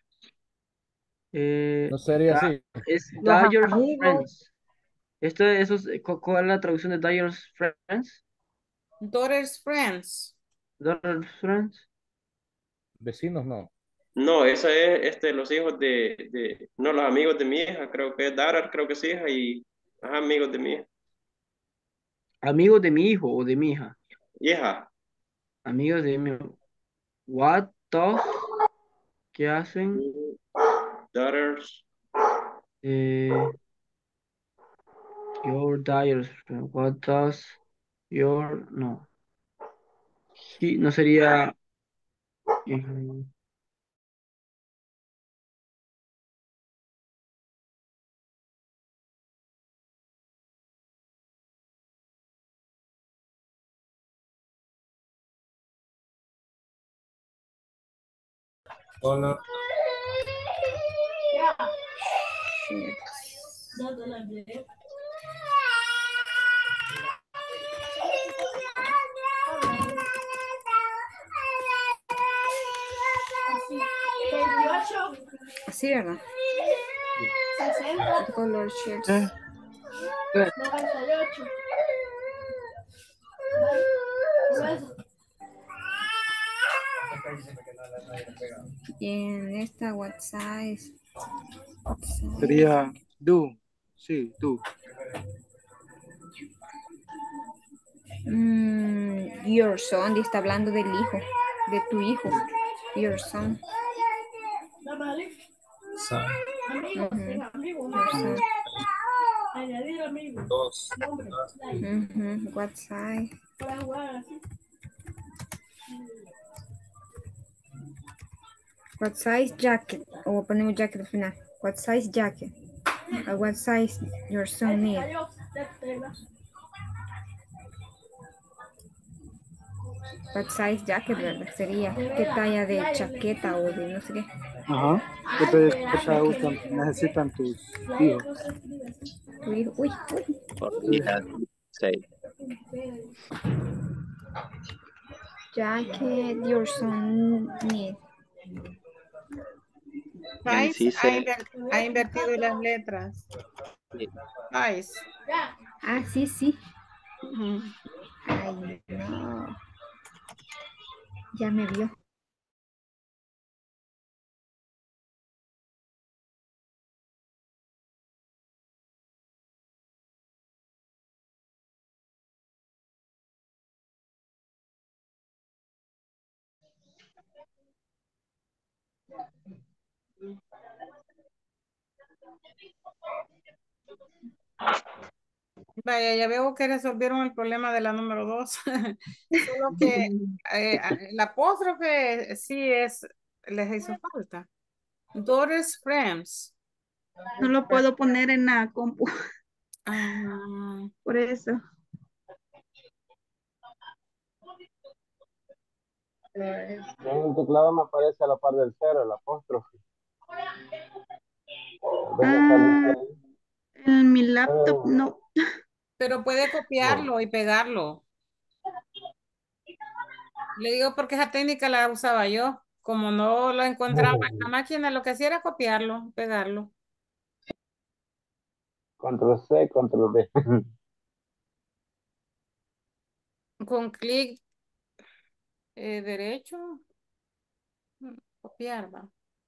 No sería Da, así. es Los your amigos, friends. ¿Cuál es la traducción de your friends? Daughter's friends. Your friends. Vecinos no. No, esa es los hijos no, los amigos de mi hija, creo que es daughter, creo que es hija y, ajá, amigos de mi hija. Amigos de mi hijo o de mi hija. Hija. Amigos de mi hijo. What, dos. ¿Qué hacen? Daughters. Eh, your dire what does your no no sería eh, Hola. así, ¿verdad? Color shirts. Y en esta WhatsApp. Sería do. Sí, do. Your son, y está hablando del hijo, de tu hijo. Your son. Your son. Dos. WhatsApp. What size jacket? O ponemos jacket al final. What size jacket? What size your son need? What size jacket, ¿verdad? Sería qué talla de chaqueta o de no sé qué. Ajá. ¿Qué talla necesitan tus hijos? Tu hijo. Uy, He uy. has said. Jacket your son need. And Size she said, ha invertido las letras. Size. Ah, sí, sí. Ujú. Ay, no. Ya me vio. Vaya, ya veo que resolvieron el problema de la número 2. Solo que el apóstrofe sí les hizo falta. Daughters, friends. No lo puedo poner en la compu, Ah, por eso. En el teclado me aparece a la par del cero, el apóstrofe. Tal vez le sale Ah, ahí. en mi laptop Pero, no. pero puede no. copiarlo y pegarlo. Le digo porque esa técnica la usaba yo. Como no lo encontraba en la máquina, lo que hacía era copiarlo, pegarlo. Control C, control V. Con clic derecho, copiar, va.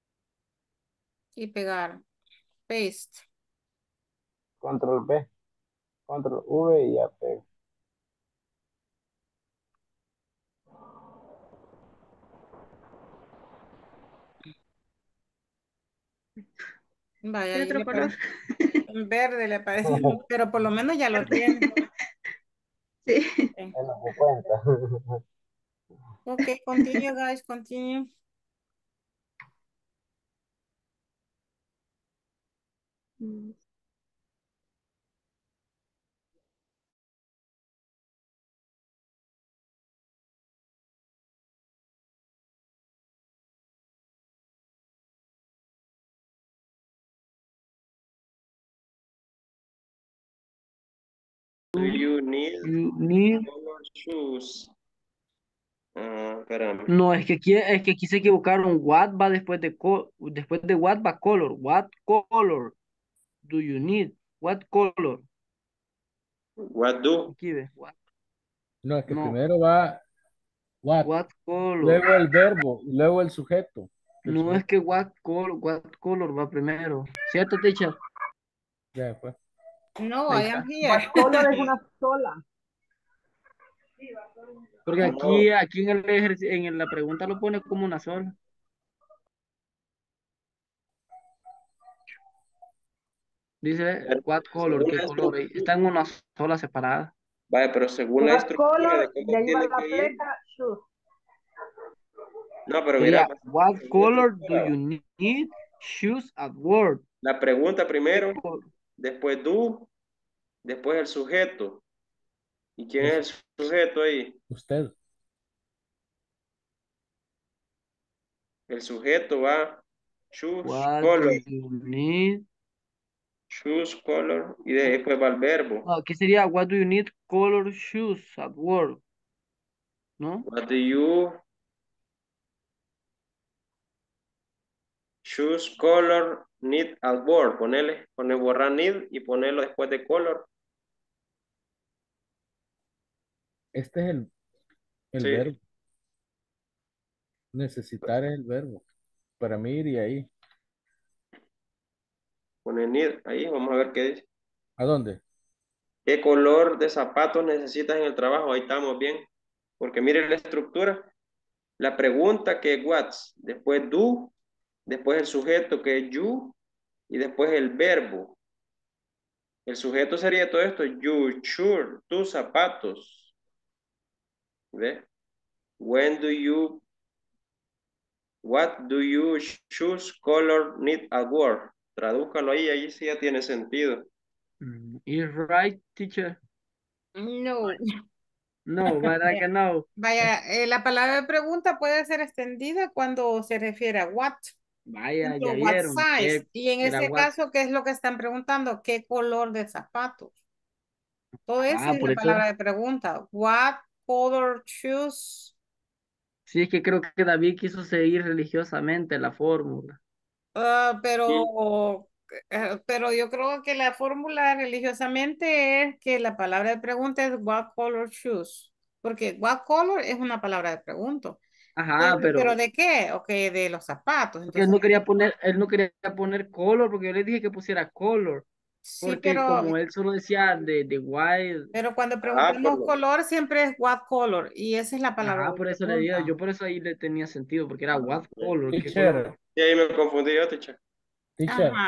Y pegar. Paste. Control V, control V y ya pego. Vaya, ¿Qué ahí otro le color? parece. En verde le parece, pero por lo menos ya lo tiene. Sí. Ok, En la que cuenta. ok, continue, guys, continue. Do you need You need- color shoes? Espérame. No, es que aquí se equivocaron. What va después de what va color. What color do you need? What color? What do? Aquí ve. What? No, es que No. primero va what, What color? luego el verbo, y luego el sujeto. El No es sujeto que what color va primero. ¿Cierto, teacher? ya fue. No, Ahí I am está. here. Color es una sola. Porque No, aquí en en la pregunta lo pone como una sola. Dice what color, según ¿qué la color? estructura, Está en una sola separada. vaya, pero según la What estructura de color, cómo de ahí va tiene la que ir. flecha, shoes. No, pero mira, Sería what según la color do estructura. you need shoes at work? La pregunta ¿Qué primero, color? después do, después el sujeto. ¿Y quién Es es el sujeto ahí? usted. El sujeto va choose What do color, you need? choose color, y después va el verbo. No, ¿qué sería what do you need color shoes at work? ¿No? What do you choose color need at work? Pone borrar need y ponerlo después de color. Este es el Sí, verbo. Necesitar es el verbo. Para mí iría ahí. pone need ahí, vamos a ver qué dice. ¿A dónde? ¿Qué color de zapatos necesitas en el trabajo? Ahí estamos bien. Porque mire la estructura. La pregunta que es what, después do, después el sujeto que es you y después el verbo. El sujeto sería todo esto, you sure, tus zapatos. ¿Ve? When do you, what do you choose color need at work? Tradúcalo ahí sí ya tiene sentido. Is right, teacher? No. No, ¿verdad que no? Vaya, la palabra de pregunta puede ser extendida cuando se refiere a what. Vaya, ya What vieron size. que Y en era ese what. caso, ¿qué es lo que están preguntando? ¿Qué color de zapatos? Todo eso Ah, es por la eso. palabra de pregunta. What color shoes? Sí, es que creo que David quiso seguir religiosamente la fórmula. Mm. Pero yo creo que la fórmula religiosamente es que la palabra de pregunta es what color shoes. Porque what color es una palabra de pregunta. Ajá, Pero pero ¿de qué? Ok, de los zapatos. porque Entonces, él no quería poner color, porque yo le dije que pusiera color, sí, porque como él solo decía de white, pero cuando Ah, por preguntamos lo, color siempre es what color y esa es la palabra ajá, de por eso le digo, pregunta. yo por eso ahí le tenía sentido, porque era what color, ¿qué color? Teacher, y ahí me confundí yo, teacher. teacher. Ajá.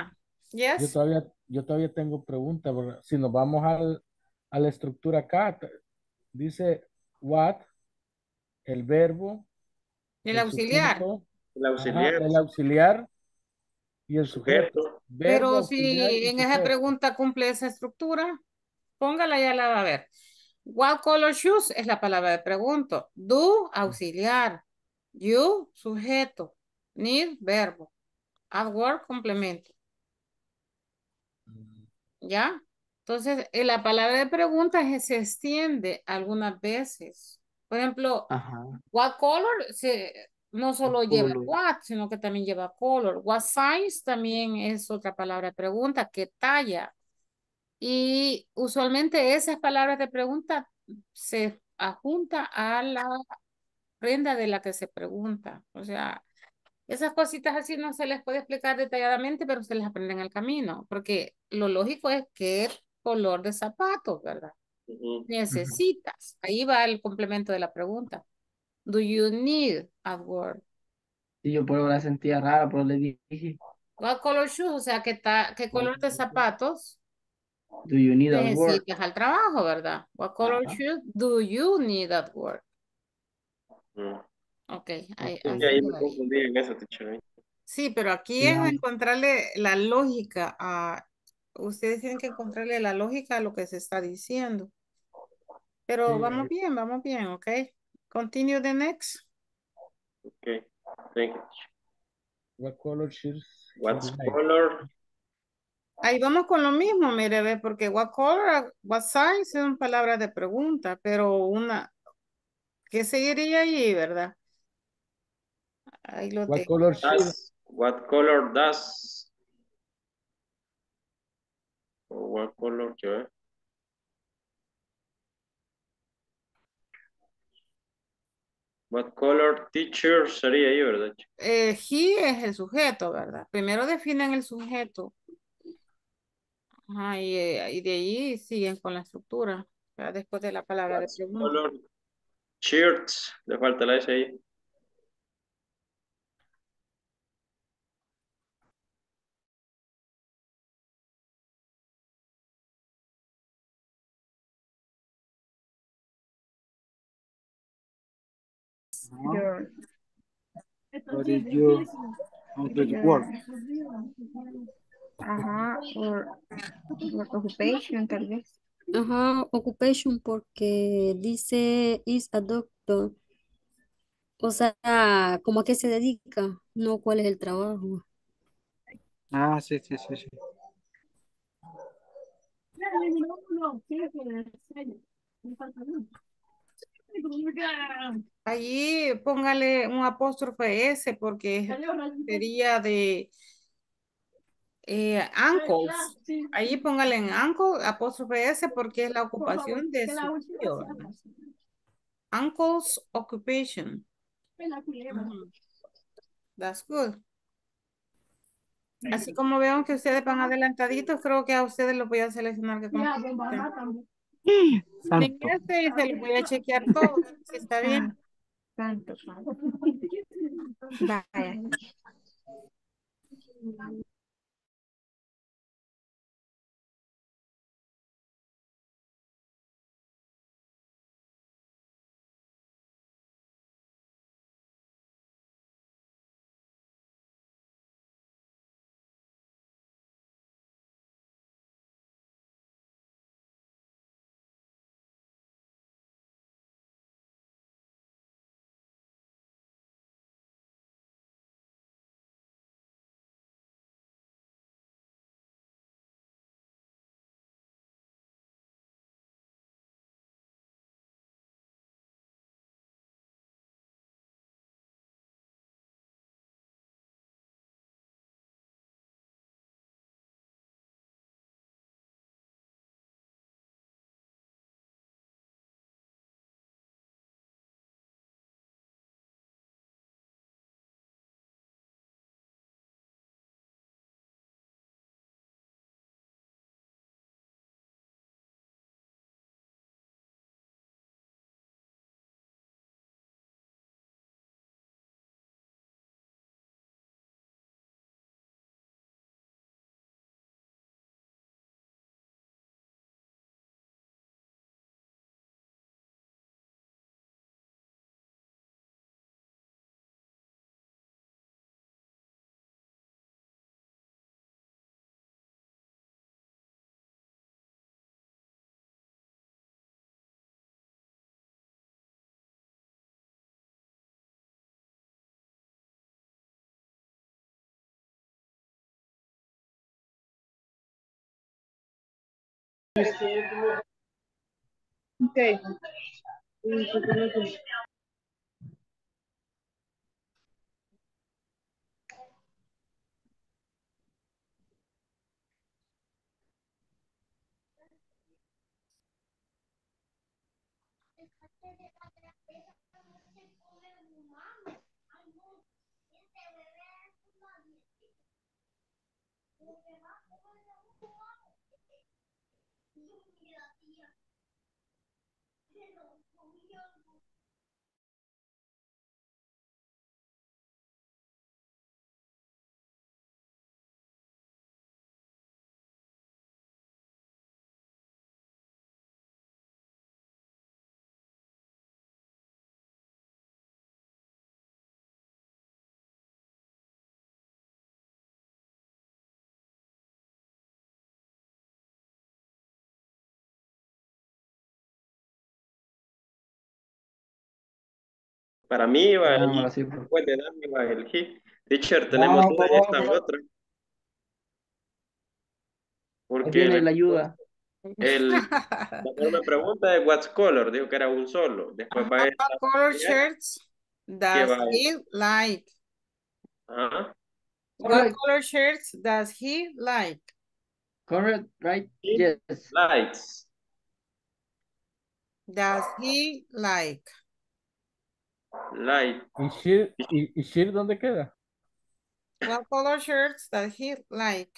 Yes. Yo todavía tengo preguntas, ¿verdad? Si nos vamos a la estructura acá, dice what, el verbo, El el auxiliar. sujeto, El ajá, auxiliar, el auxiliar y el sujeto. sujeto. Verbo, Pero auxiliar si y en esa sujeto. pregunta cumple esa estructura, póngala, ya la va a ver. What color shoes es la palabra de pregunto. Do, auxiliar. You, sujeto. Need, verbo. At work, complemento. ¿Ya? Entonces, la palabra de pregunta se extiende algunas veces. Por ejemplo, Ajá. what color no solo lleva Color. what, sino que también lleva color. What size también es otra palabra de pregunta. ¿Qué talla? Y usualmente esas palabras de pregunta se adjunta a la prenda de la que se pregunta. O sea, esas cositas así no se les puede explicar detalladamente, pero se les aprende en el camino, porque lo lógico es qué color de zapatos, ¿verdad? Ujú. Necesitas. Ahí va el complemento de la pregunta. Do you need at work? Y yo por ahora sentía rara, pero le dije, What color shoes? O sea, ¿qué color de zapatos do you need at work? necesitas al trabajo, ¿verdad? What color Ajá. shoes do you need at work? Mm. Ok, Sí, así ahí me quedaría. confundí en eso, teacher. Sí, pero aquí Sí, es vamos. encontrarle la lógica a... Ustedes tienen que encontrarle la lógica a lo que se está diciendo. Pero vamos bien, ¿ok? Continue the next. Okay, thank you. What color shoes he What's like? color? Ahí vamos con lo mismo, mire, ve, porque what color, what size son palabras de pregunta, pero ¿qué seguiría ahí, verdad? Ahí lo What tengo. color shoes? What color does? O what color qué? What color teacher sería ahí, ¿verdad? He es el sujeto, ¿verdad? Primero definen el sujeto. Ajá, y de ahí siguen con la estructura, ¿verdad? Después de la palabra de What's pregunta. color shirts? Le falta la S ahí. Ajá. What is your outlet work? Ajá, or occupation, tal vez. Ajá, occupation porque dice is a doctor. O sea, ¿cómo a qué se dedica? No, ¿cuál es el trabajo? Ah, sí, sí, sí, sí. Allí póngale un apóstrofe S porque sería de ancles. Allí póngale en ankle apóstrofe S porque es la ocupación de su tío, ¿verdad? Uncle's occupation. Ujú. That's good. Así como veo que ustedes van adelantaditos, creo que a ustedes los voy a seleccionar que completen. En Santo. este se los voy a chequear todo, si está bien. Santo, santo. Vaya. Okay. Para mí iba Ahora el, sí. después de Dan iba el he. Teacher, tenemos No, duda en esta otra. ahí Porque viene la ayuda. la forma de pregunta es what's color, dijo que era un solo. Después va a What color shirts ¿qué does va a he like? Ajá. What color shirts does he like? Correct, right? He Yes. likes. Does he like? Like. ¿Y Shir dónde queda? What color shirts does he like?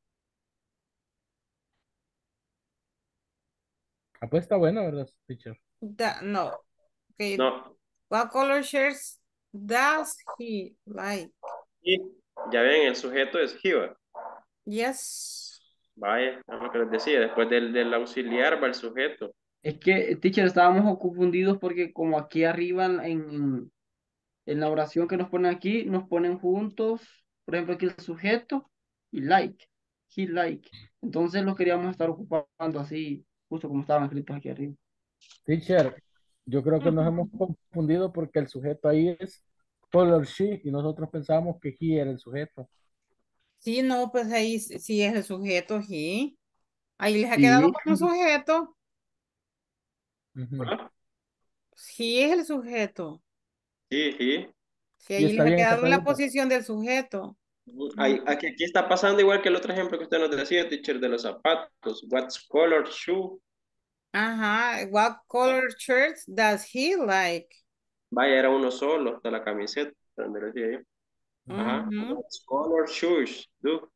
Ah, pues está bueno, ¿verdad, teacher? No. Okay. No. What color shirts does he like? Y ya ven, el sujeto es he. ¿Va? Yes. Vaya, es lo que les decía. Después del auxiliar va el sujeto. Es que, teacher, estábamos confundidos porque como aquí arriba en la oración que nos ponen aquí, nos ponen juntos, por ejemplo, aquí el sujeto y like, he like. Entonces lo queríamos estar ocupando así, justo como estaban escritos aquí arriba. Teacher, yo creo que nos hemos confundido porque el sujeto ahí es color she y nosotros pensábamos que he era el sujeto. Sí, no, pues ahí sí es el sujeto he. Ahí les ha quedado Sí, como sujeto. Ujú. ¿Ah? Sí es el sujeto. Sí. Sí, Y ahí está les ha bien esa quedado en la pregunta. posición del sujeto. Aquí está pasando igual que el otro ejemplo que usted nos decía, teacher, de los zapatos. What's color shoe? Ajá. What color shirts does he like? Vaya, era uno solo, hasta la camiseta, donde lo decía yo. Ajá. Ujú. What's color shoes? Do.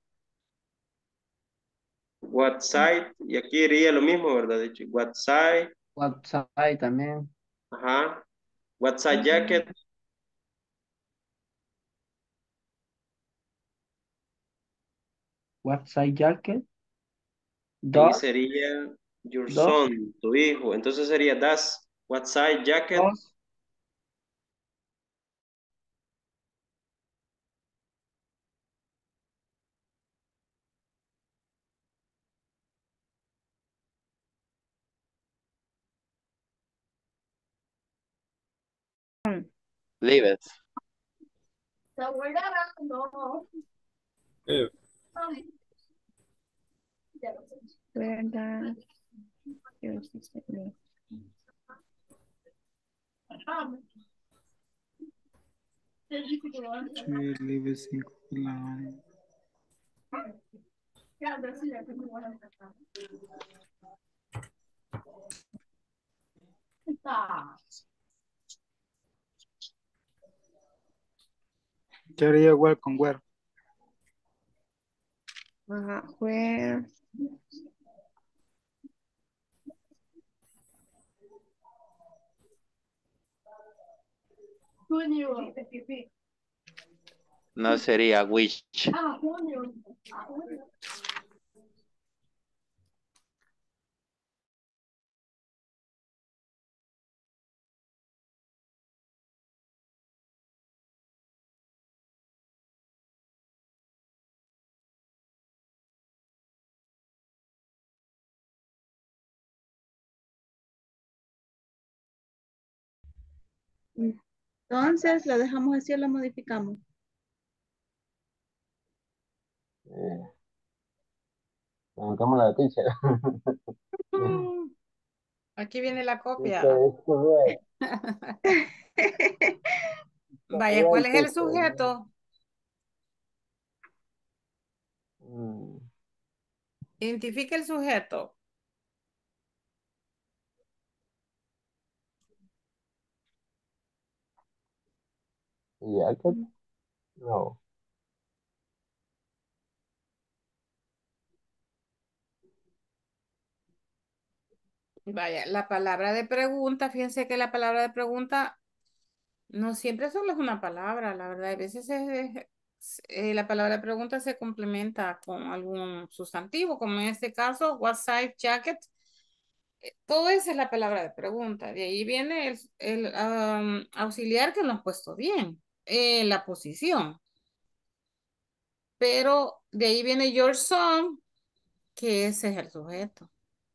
What size? Y aquí iría lo mismo, ¿verdad? Dicho, what size? WhatsApp también. Ajá. What size jacket? WhatsApp jacket, Ahí dos, sería your dos, son, tu hijo. Entonces sería das. What size jacket? dos. Leave it. ¿Verdad? She lives in Cologne. Yo haría igual con where. Ajá, where No sería which. Entonces, ¿la dejamos así o la modificamos? Preguntamos a la teacher. Aquí viene la Teacher, copia. it's correct. Vaya, ¿cuál Correct, es el teacher. sujeto? Mm, Identifique el sujeto. Jacket? No. Vaya, la palabra de pregunta, fíjense que la palabra de pregunta no siempre solo es una palabra, la verdad, a veces la palabra de pregunta se complementa con algún sustantivo, como en este caso, what size jacket. Todo eso es la palabra de pregunta. De ahí viene el auxiliar que lo han puesto bien, la posición. Pero de ahí viene your son, que ese es el sujeto.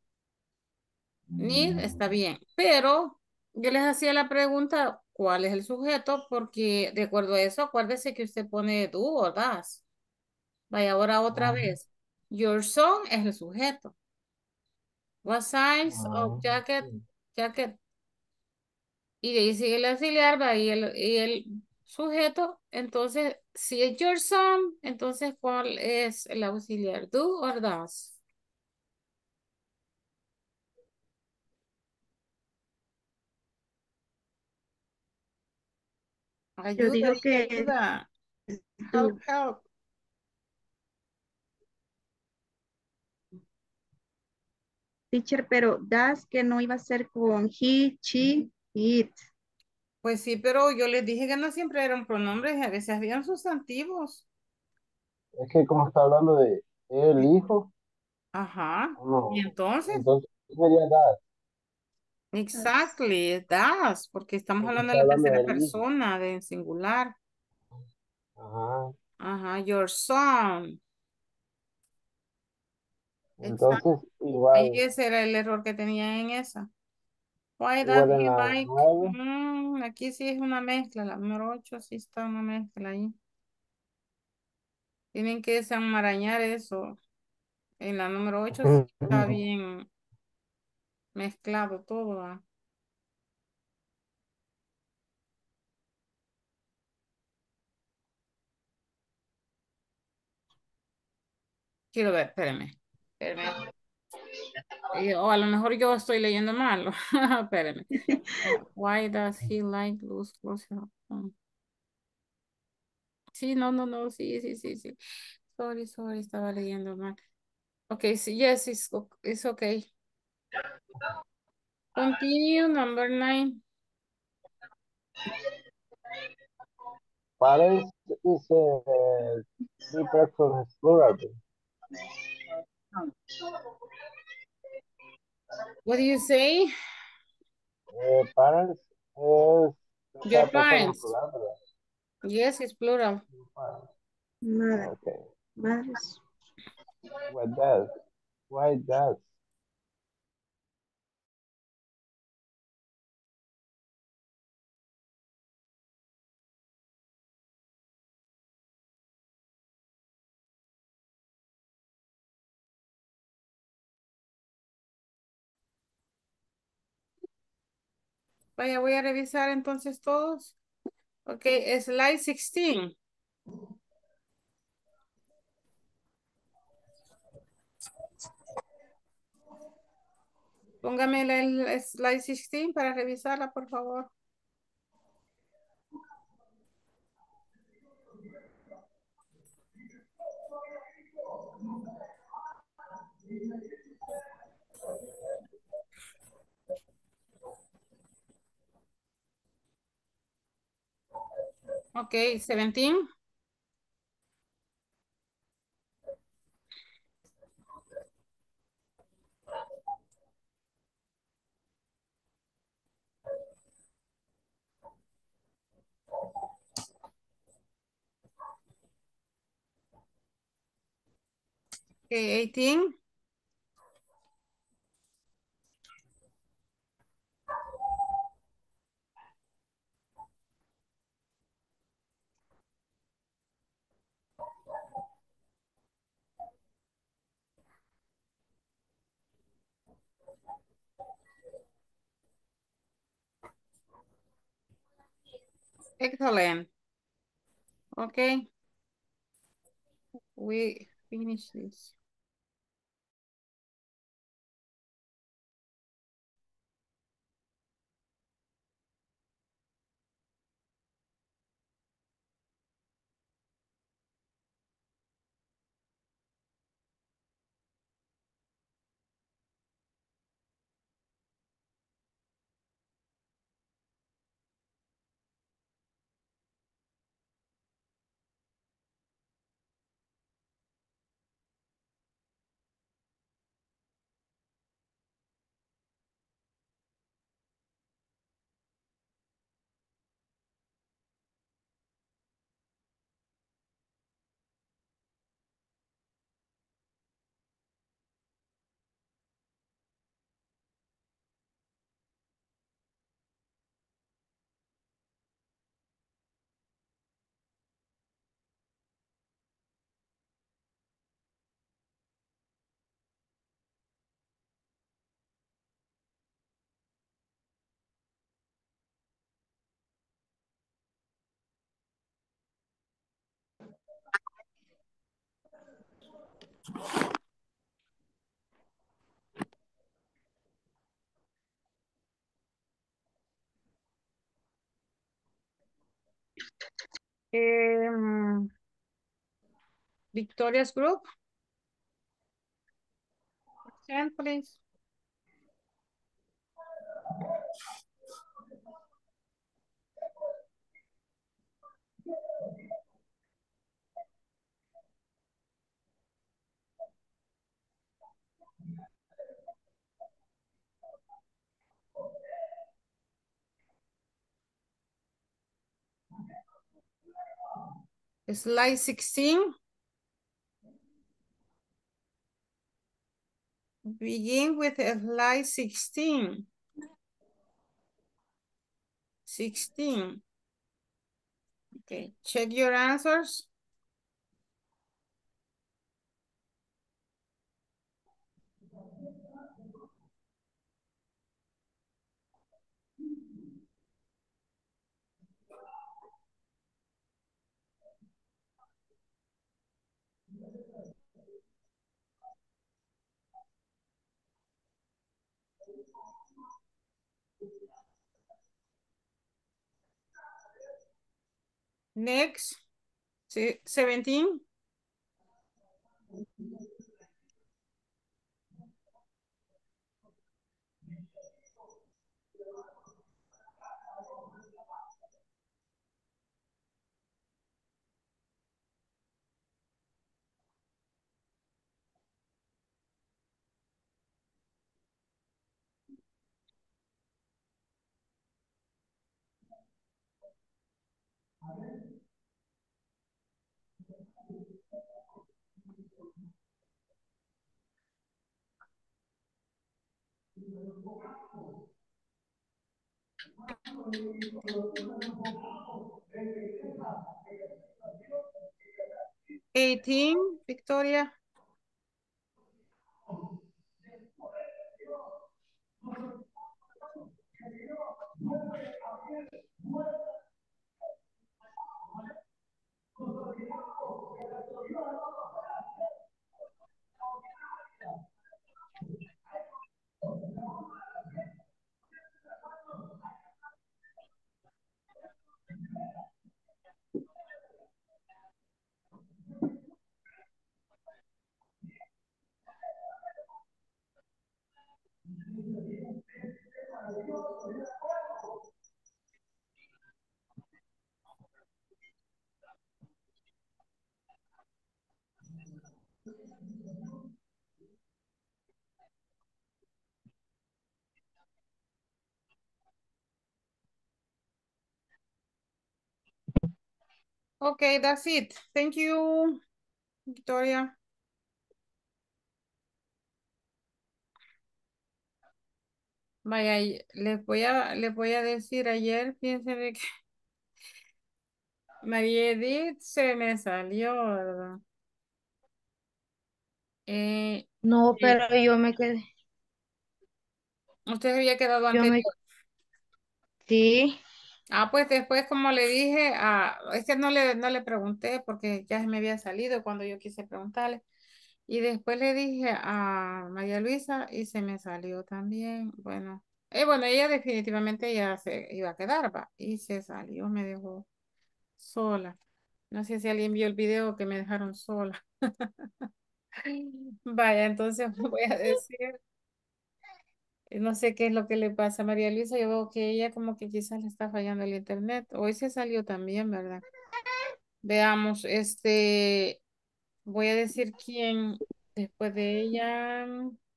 Need está bien, pero yo les hacía la pregunta, ¿cuál es el sujeto? Porque de acuerdo a eso, acuérdese que usted pone do o das. Vaya, ahora otra Ah, vez. Your son es el sujeto. What size of ah, jacket? sí. Jacket. Y de ahí sigue el auxiliar, va, y el sujeto. Entonces, si es your son, entonces, ¿cuál es el auxiliar? Do or does. Yo Ayuda, digo diga que ayuda. Help, tú, help. teacher, pero das que no iba a ser con he, she, it. Pues sí, pero yo les dije que no siempre eran pronombres, a veces habían sustantivos. Es que como está hablando de el hijo, Ajá. Y no. entonces, Entonces sería that, Das. exactly, das, porque estamos porque hablando de está la hablando tercera del hijo. persona, de singular. Ajá. Ajá, your son. Exacto. Entonces, Ahí igual, ese era el error que tenía en esa. Why does igual en he la like? 9. Aquí sí es una mezcla, la número 8 sí está una mezcla ahí. Tienen que desenmarañar eso. En la número 8 sí está bien mezclado todo. ¿Va? Quiero ver, espérame. Espérame. O a lo mejor yo estoy leyendo mal. Espérame. Why does he like loose clothes? Sí, no, no, no, sí, sí, sí, sí. Sorry, sorry, estaba leyendo mal. Okay, sí, yes, it's okay. Continue, number 9. Parents is three persons plural. What do you say? Parents es Your tercera persona parents. plural, ¿verdad? Yes, it's plural. Parents. Madre, Okay. madres. What does? Why does? Vaya, voy a revisar entonces todos. Okay, slide 16. Póngame el slide 16 para revisarla, por favor. Okay, 17. Okay, 18. Excellent. Okay. We finish this. Victoria's group. Present, please. Slide 16. Begin with slide 16. 16. Okay, check your answers. Next, 17. Victoria. Okay, that's it. Thank you, Victoria. Vaya, les voy a decir ayer, fíjense de que María Edith se me salió, ¿verdad? No, Sí. pero yo me quedé. Usted había quedado Yo anterior. me, sí, Ah, pues después, como le dije, es que no le pregunté porque ya se me había salido cuando yo quise preguntarle. Y después le dije a María Luisa y se me salió también. Bueno, ella definitivamente ya se iba a quedar, va. Y se salió, me dejó sola. No sé si alguien vio el video que me dejaron sola. Vaya, entonces voy a decir, no sé qué es lo que le pasa a María Luisa. Yo veo que ella como que quizás le está fallando el internet. Hoy se salió también, ¿verdad? Veamos, voy a decir quién después de ella.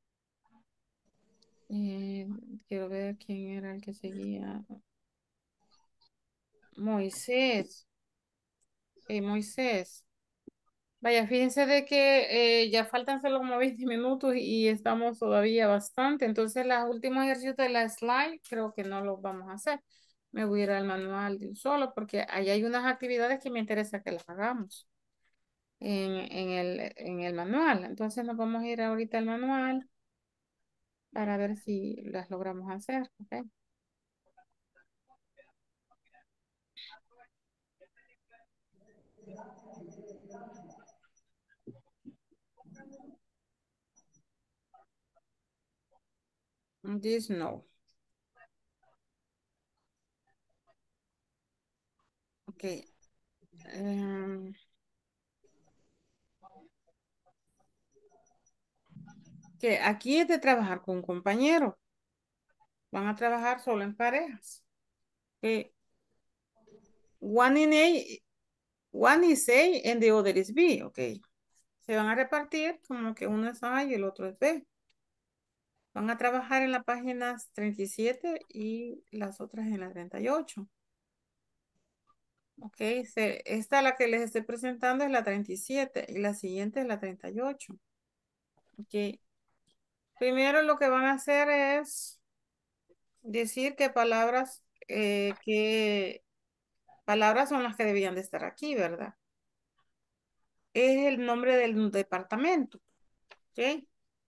eh, Quiero ver quién era el que seguía. Moisés. Moisés. Vaya, fíjense de que ya faltan solo como 20 minutos y estamos todavía bastante. Entonces, los últimos ejercicios de la slide creo que no los vamos a hacer. Me voy a ir al manual de un solo porque ahí hay unas actividades que me interesa que las hagamos en el manual. Entonces, nos vamos a ir ahorita al manual para ver si las logramos hacer. ¿Ok? This no. Ok. Que aquí es de trabajar con un compañero. Van a trabajar solo en parejas. Okay. One is A and the other is B. Ok. Se van a repartir como que uno es A y el otro es B. Van a trabajar en las páginas 37 y las otras en la 38. Ok. Esta la que les estoy presentando es la 37 y la siguiente es la 38. Ok. Primero lo que van a hacer es decir qué palabras son las que debían de estar aquí, ¿verdad? Es el nombre del departamento, ¿ok?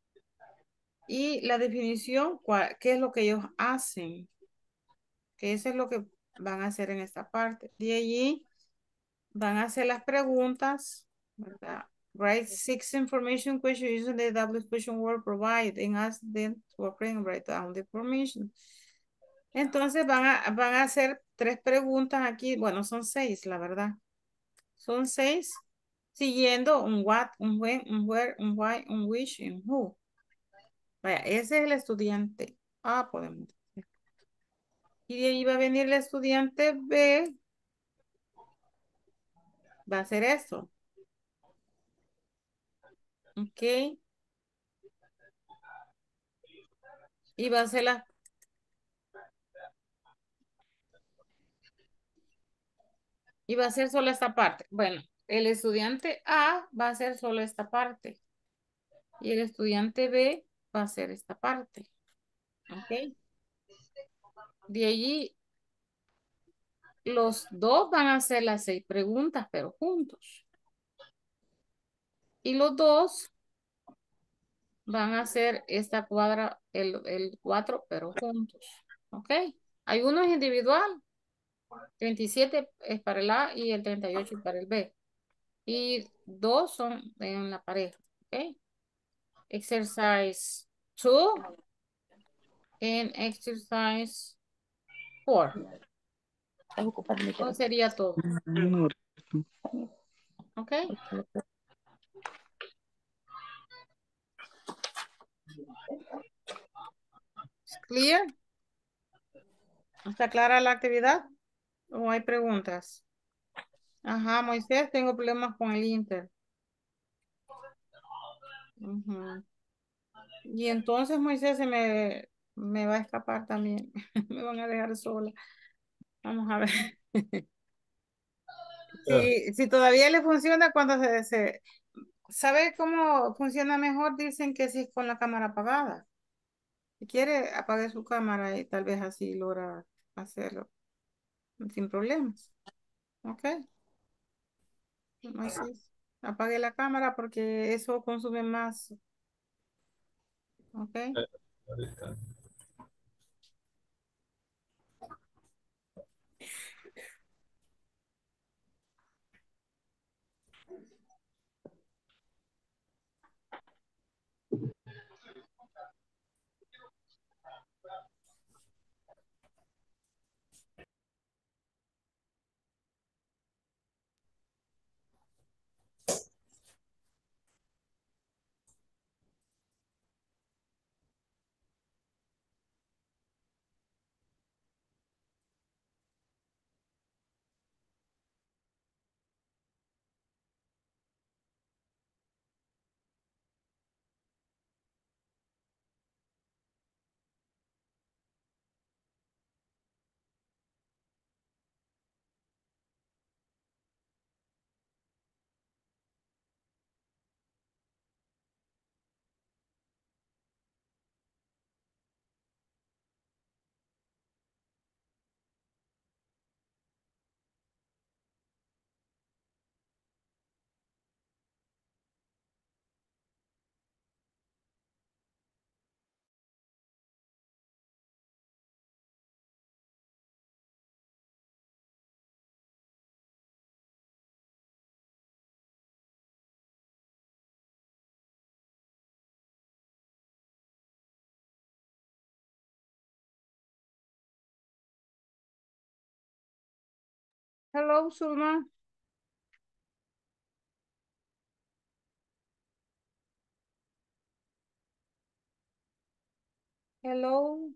Y la definición, ¿qué es lo que ellos hacen? Que eso es lo que van a hacer en esta parte. De allí van a hacer las preguntas, ¿verdad? Write 6 information questions using the W question word provide and ask them to open and write down the information. Entonces van a hacer 3 preguntas aquí. Bueno, son 6, la verdad. Son 6 siguiendo un what, un when, un where, un why, un which y un who. Vaya, ese es el estudiante A, podemos decir. Y de ahí va a venir el estudiante B, va a hacer eso. Ok. Y va a hacer y va a hacer solo esta parte. Bueno, el estudiante A va a hacer solo esta parte. Y el estudiante B va a hacer esta parte. Ok. De allí, los dos van a hacer las 6 preguntas, pero juntos. Y los dos van a hacer esta cuadra, el 4, pero juntos. ¿Ok? Hay uno es individual. 37 es para el A y el 38 es para el B. Y dos son en la pareja. ¿Ok? Exercise 2 and exercise 4. Eso sería todo. ¿Ok? ¿Es clear? ¿Está clara la actividad? ¿O hay preguntas? Ajá, Moisés, tengo problemas con el Inter. Ujú. Y entonces Moisés me va a escapar también. Me van a dejar sola. Vamos a ver. Si todavía le funciona cuando ¿sabe cómo funciona mejor? Dicen que si es con la cámara apagada. Si quiere, apague su cámara y tal vez así logra hacerlo sin problemas. ¿Ok? Moisés, apague la cámara porque eso consume más. ¿Ok? Hello, Zulma. Hello.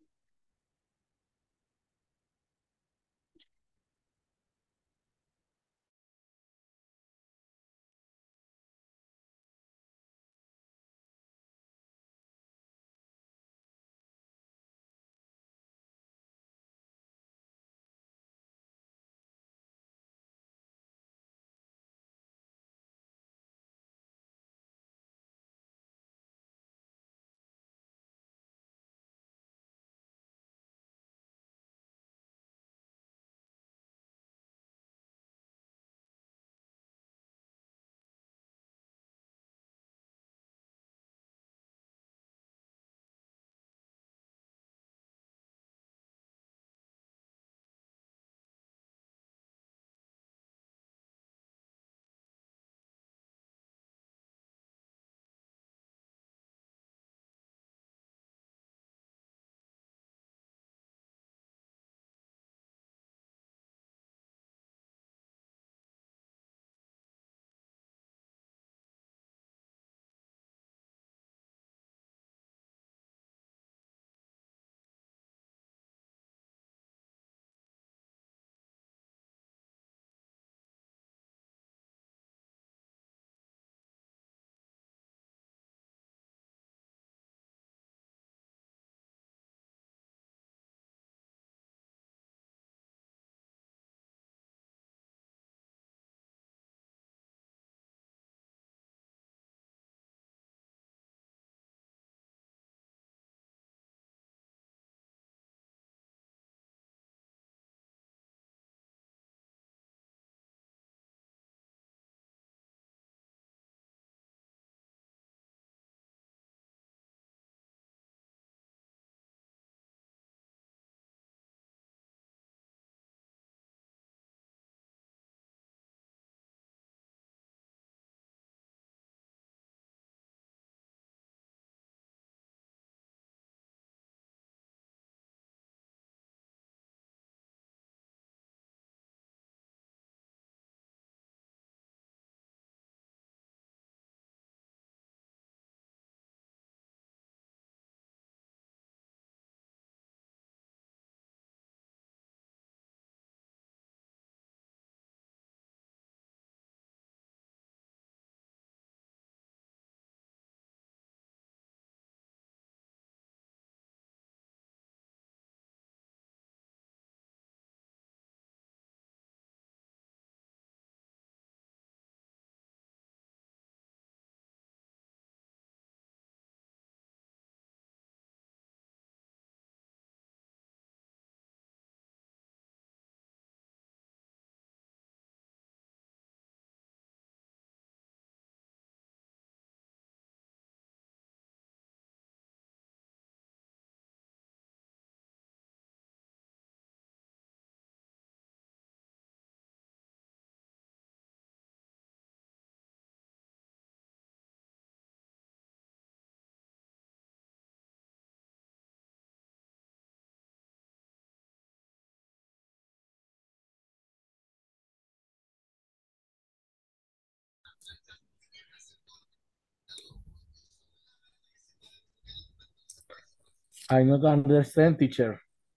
I not understand, teacher.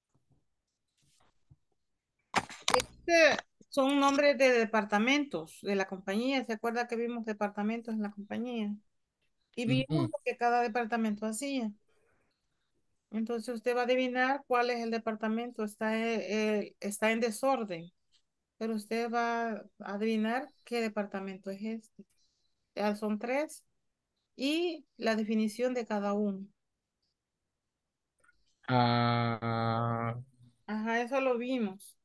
Son nombres de departamentos de la compañía. ¿Se acuerda que vimos departamentos en la compañía? Y vimos lo que cada departamento hacía. Entonces usted va a adivinar cuál es el departamento. Está en desorden, pero usted va a adivinar qué departamento es este. Ya son tres y la definición de cada uno. Ah, Ajá, eso lo vimos.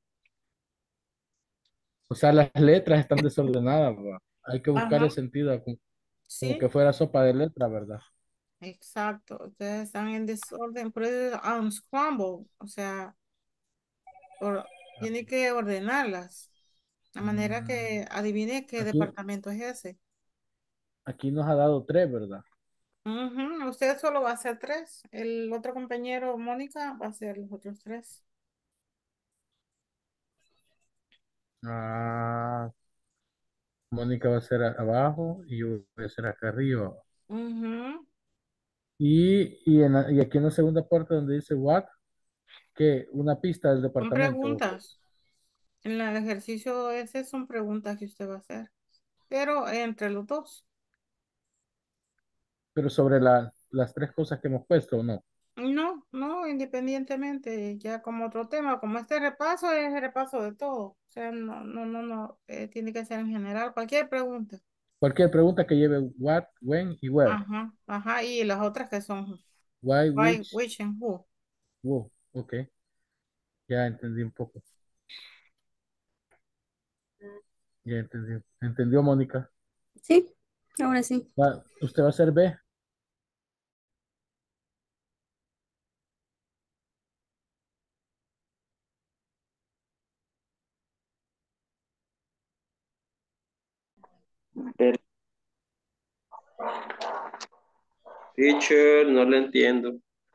o sea, las letras están desordenadas, ¿va? Hay que buscar el Ajá, sentido, como sí, que fuera sopa de letra, ¿verdad? exacto. Ustedes están en desorden, pero es unscramble, o sea, tiene que ordenarlas. De manera que adivine qué Aquí, departamento es ese. aquí nos ha dado tres, ¿verdad? Ujú, usted solo va a hacer tres. El otro compañero, Mónica, va a hacer los otros tres. Ah, Mónica va a ser abajo y yo voy a ser acá arriba. Ujú. Y aquí en la segunda parte donde dice what, que una pista del Son departamento. preguntas. En el ejercicio ese son preguntas que usted va a hacer. Pero entre los dos. Pero sobre las tres cosas que hemos puesto, ¿o no? No, no, independientemente, ya como otro tema, como este repaso es el repaso de todo. O sea, no, tiene que ser en general, cualquier pregunta. Cualquier pregunta que lleve what, when y where. Ajá, ajá, y las otras que son Why, why, which, which, and who. who. Ok, ya entendí un poco. Ya entendí. ¿Entendió, Mónica? Sí, ahora sí. Usted va a ser B. Pero, teacher, no lo entiendo.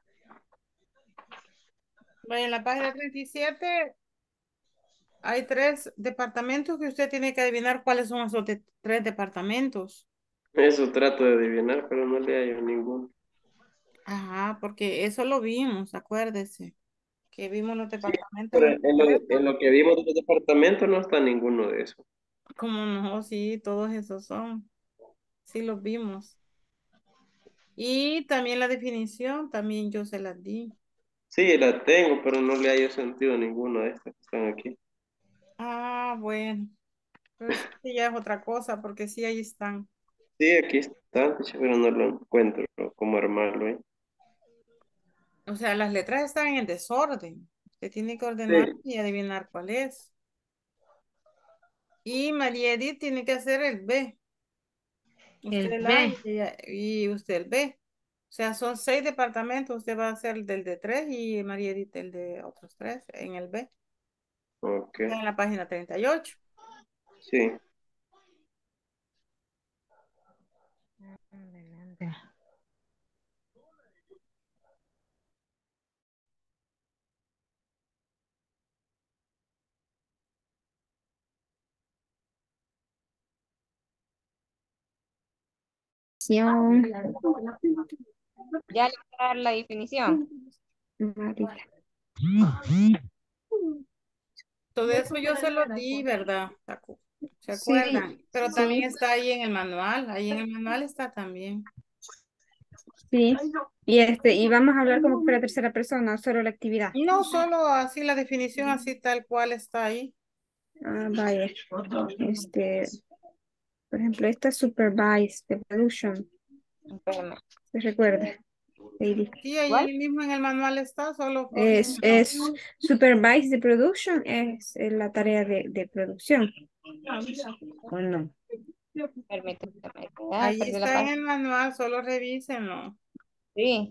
Vaya, en la página 37 hay tres departamentos que usted tiene que adivinar cuáles son esos tres departamentos. Eso trato de adivinar, pero no le hallo ninguno. Ajá, porque eso lo vimos, acuérdese, que vimos los Sí, departamentos pero en en concreto. lo que vimos de los departamentos no está ninguno de esos. Como no, sí, todos esos son. Sí, los vimos. Y también la definición, también yo se las di. Sí, la tengo, pero no le hallo sentido a ninguno de estos que están aquí. Ah, bueno, pero eso sí ya es otra cosa, porque sí, ahí están. Sí, aquí está, teacher, pero no lo encuentro cómo armarlo, ¿eh? O sea, las letras están en desorden. Usted tiene que ordenar Sí, y adivinar cuál es. Y María Edith tiene que hacer el B. Usted El el A B. y usted el B. O sea, son 6 departamentos. Usted va a hacer el del de 3 y María Edith el de otros 3 en el B. ok, Está en la página 38. sí. Adelante. Ya le voy a dar la definición. Marita. Todo eso yo se lo di, ¿verdad, Taku? ¿Se Sí, acuerdan? Pero también sí, está ahí en el manual. Ahí en el manual está también. sí. Y vamos a hablar como que fuera tercera persona, solo la actividad. No solo así la definición, así tal cual está ahí. Ah, vaya. Este, por ejemplo, esta supervise the production. Espérame. ¿Se recuerda? Heidi? Sí, ahí ¿Cuál? mismo en el manual está, solo Es corríjanlo. supervise the production, es la tarea de producción. ¿O no? Permítame. Ahí Perdí la está en página. el manual, solo revísenlo. Sí.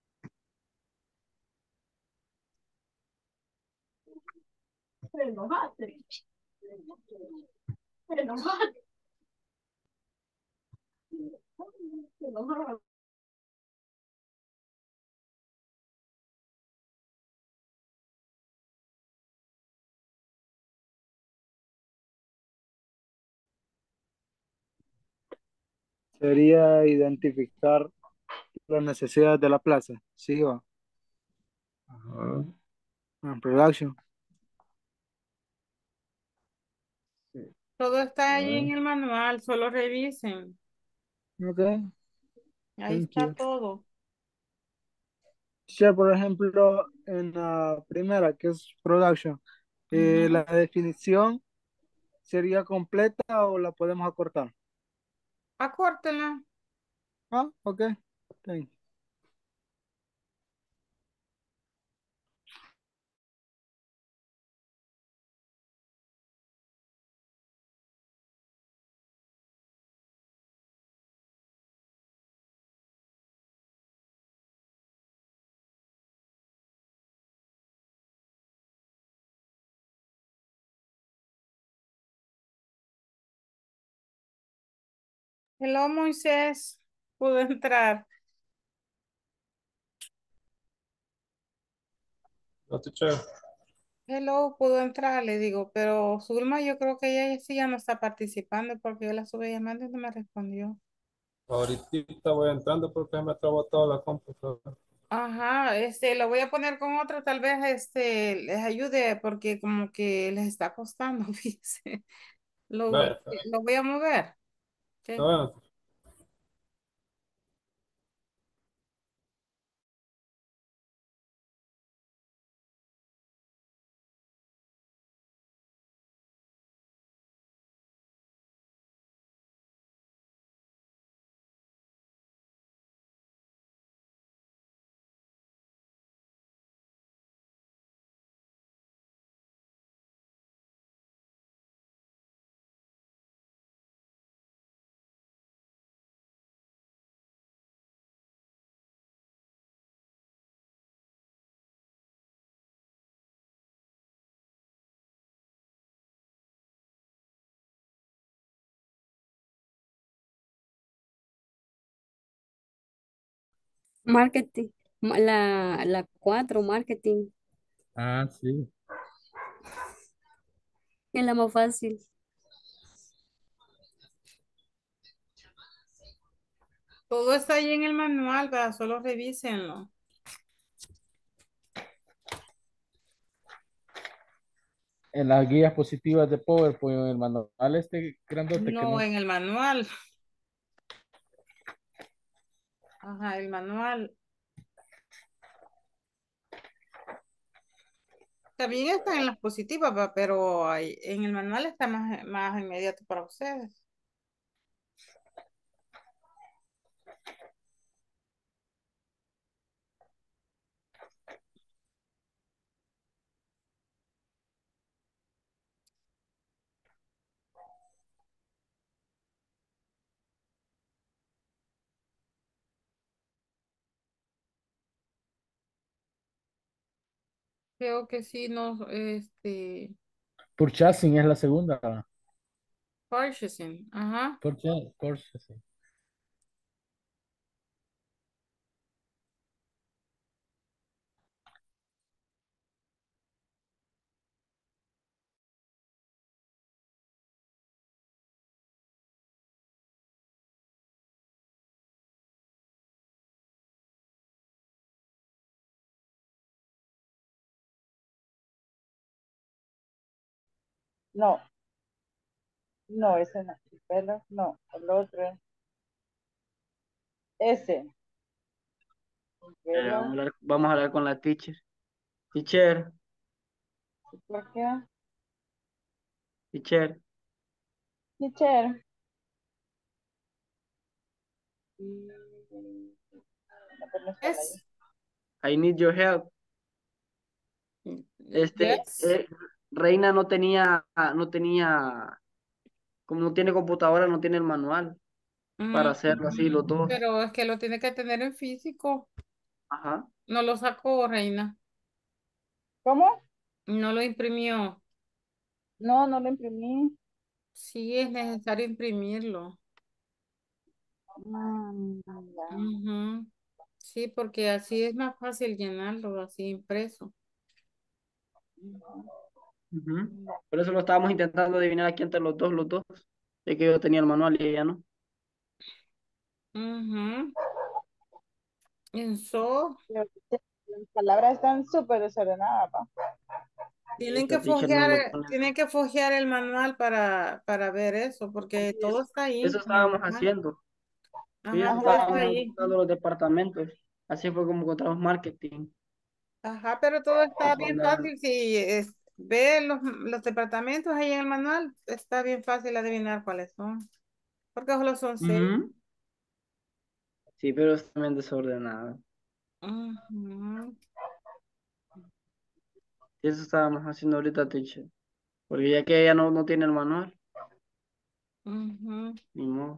Sería identificar las necesidades de la plaza. Sí, va. Ajá. Production. Todo está ahí en Ah, el manual, solo revisen. Ok, Ahí thank está you. todo. Ya, por ejemplo, en la primera, que es production, Ujú. la definición sería completa o la podemos acortar. Acórtenla. Ah, ok. Thank you. Hello, Moisés. Pudo entrar. No, teacher. hello, pudo entrar, le digo, pero Zulma yo creo que ella sí ya no está participando porque yo la estuve llamando y no me respondió. Ahorita voy entrando porque me trabó toda la computadora. Ajá, lo voy a poner con otro, tal vez les ayude porque como que les está costando, fíjese. Lo, Vaya, lo voy a mover. está Ok. bueno. Marketing. La 4 marketing. Ah, sí. Es la más fácil. Todo está ahí en el manual, ¿verdad? Solo revísenlo. En las guías positivas de PowerPoint, en el manual este grandote que No no. en el manual. Ajá, el manual. También está en las positivas, ¿va? Pero en el manual está más inmediato para ustedes. Creo que sí, no, Purchasing es la segunda. purchasing, ajá. Purchasing. No, no, ese no. Pelo, no, el otro. Ese. Pelo, Vamos a hablar con la teacher. Teacher, ¿por qué? teacher. Teacher. No, pero no están ahí. Es, I need your help. yes. Reina no tenía, como no tiene computadora, no tiene el manual para hacerlo así los dos. Pero es que lo tiene que tener en físico. Ajá. No lo sacó, Reina. ¿Cómo? No lo imprimió. No, no lo imprimí. Sí, es necesario imprimirlo. Ya. Ujú. Sí, porque así es más fácil llenarlo, así impreso. Ujú. Por eso lo estábamos intentando adivinar aquí entre los dos. Es que yo tenía el manual y ella no. Ujú. Eso, Pero las palabras están súper desordenadas, ¿va? Y esta teacher no lo pone. tienen que fojear el manual para ver eso, porque todo está Eso ahí en el estábamos manual. haciendo. Ajá, Fíjate, todo está estábamos ahí. buscando los departamentos. Así fue como encontramos marketing. Ajá, pero todo está Vamos a bien hablar. fácil. Si ve los departamentos ahí en el manual, está bien fácil adivinar cuáles son. Porque solo son seis. Ujú. Sí, pero es también desordenado. Ujú, Y eso estábamos haciendo ahorita, teacher. Porque ya que ella no tiene el manual, ujú. ni modo.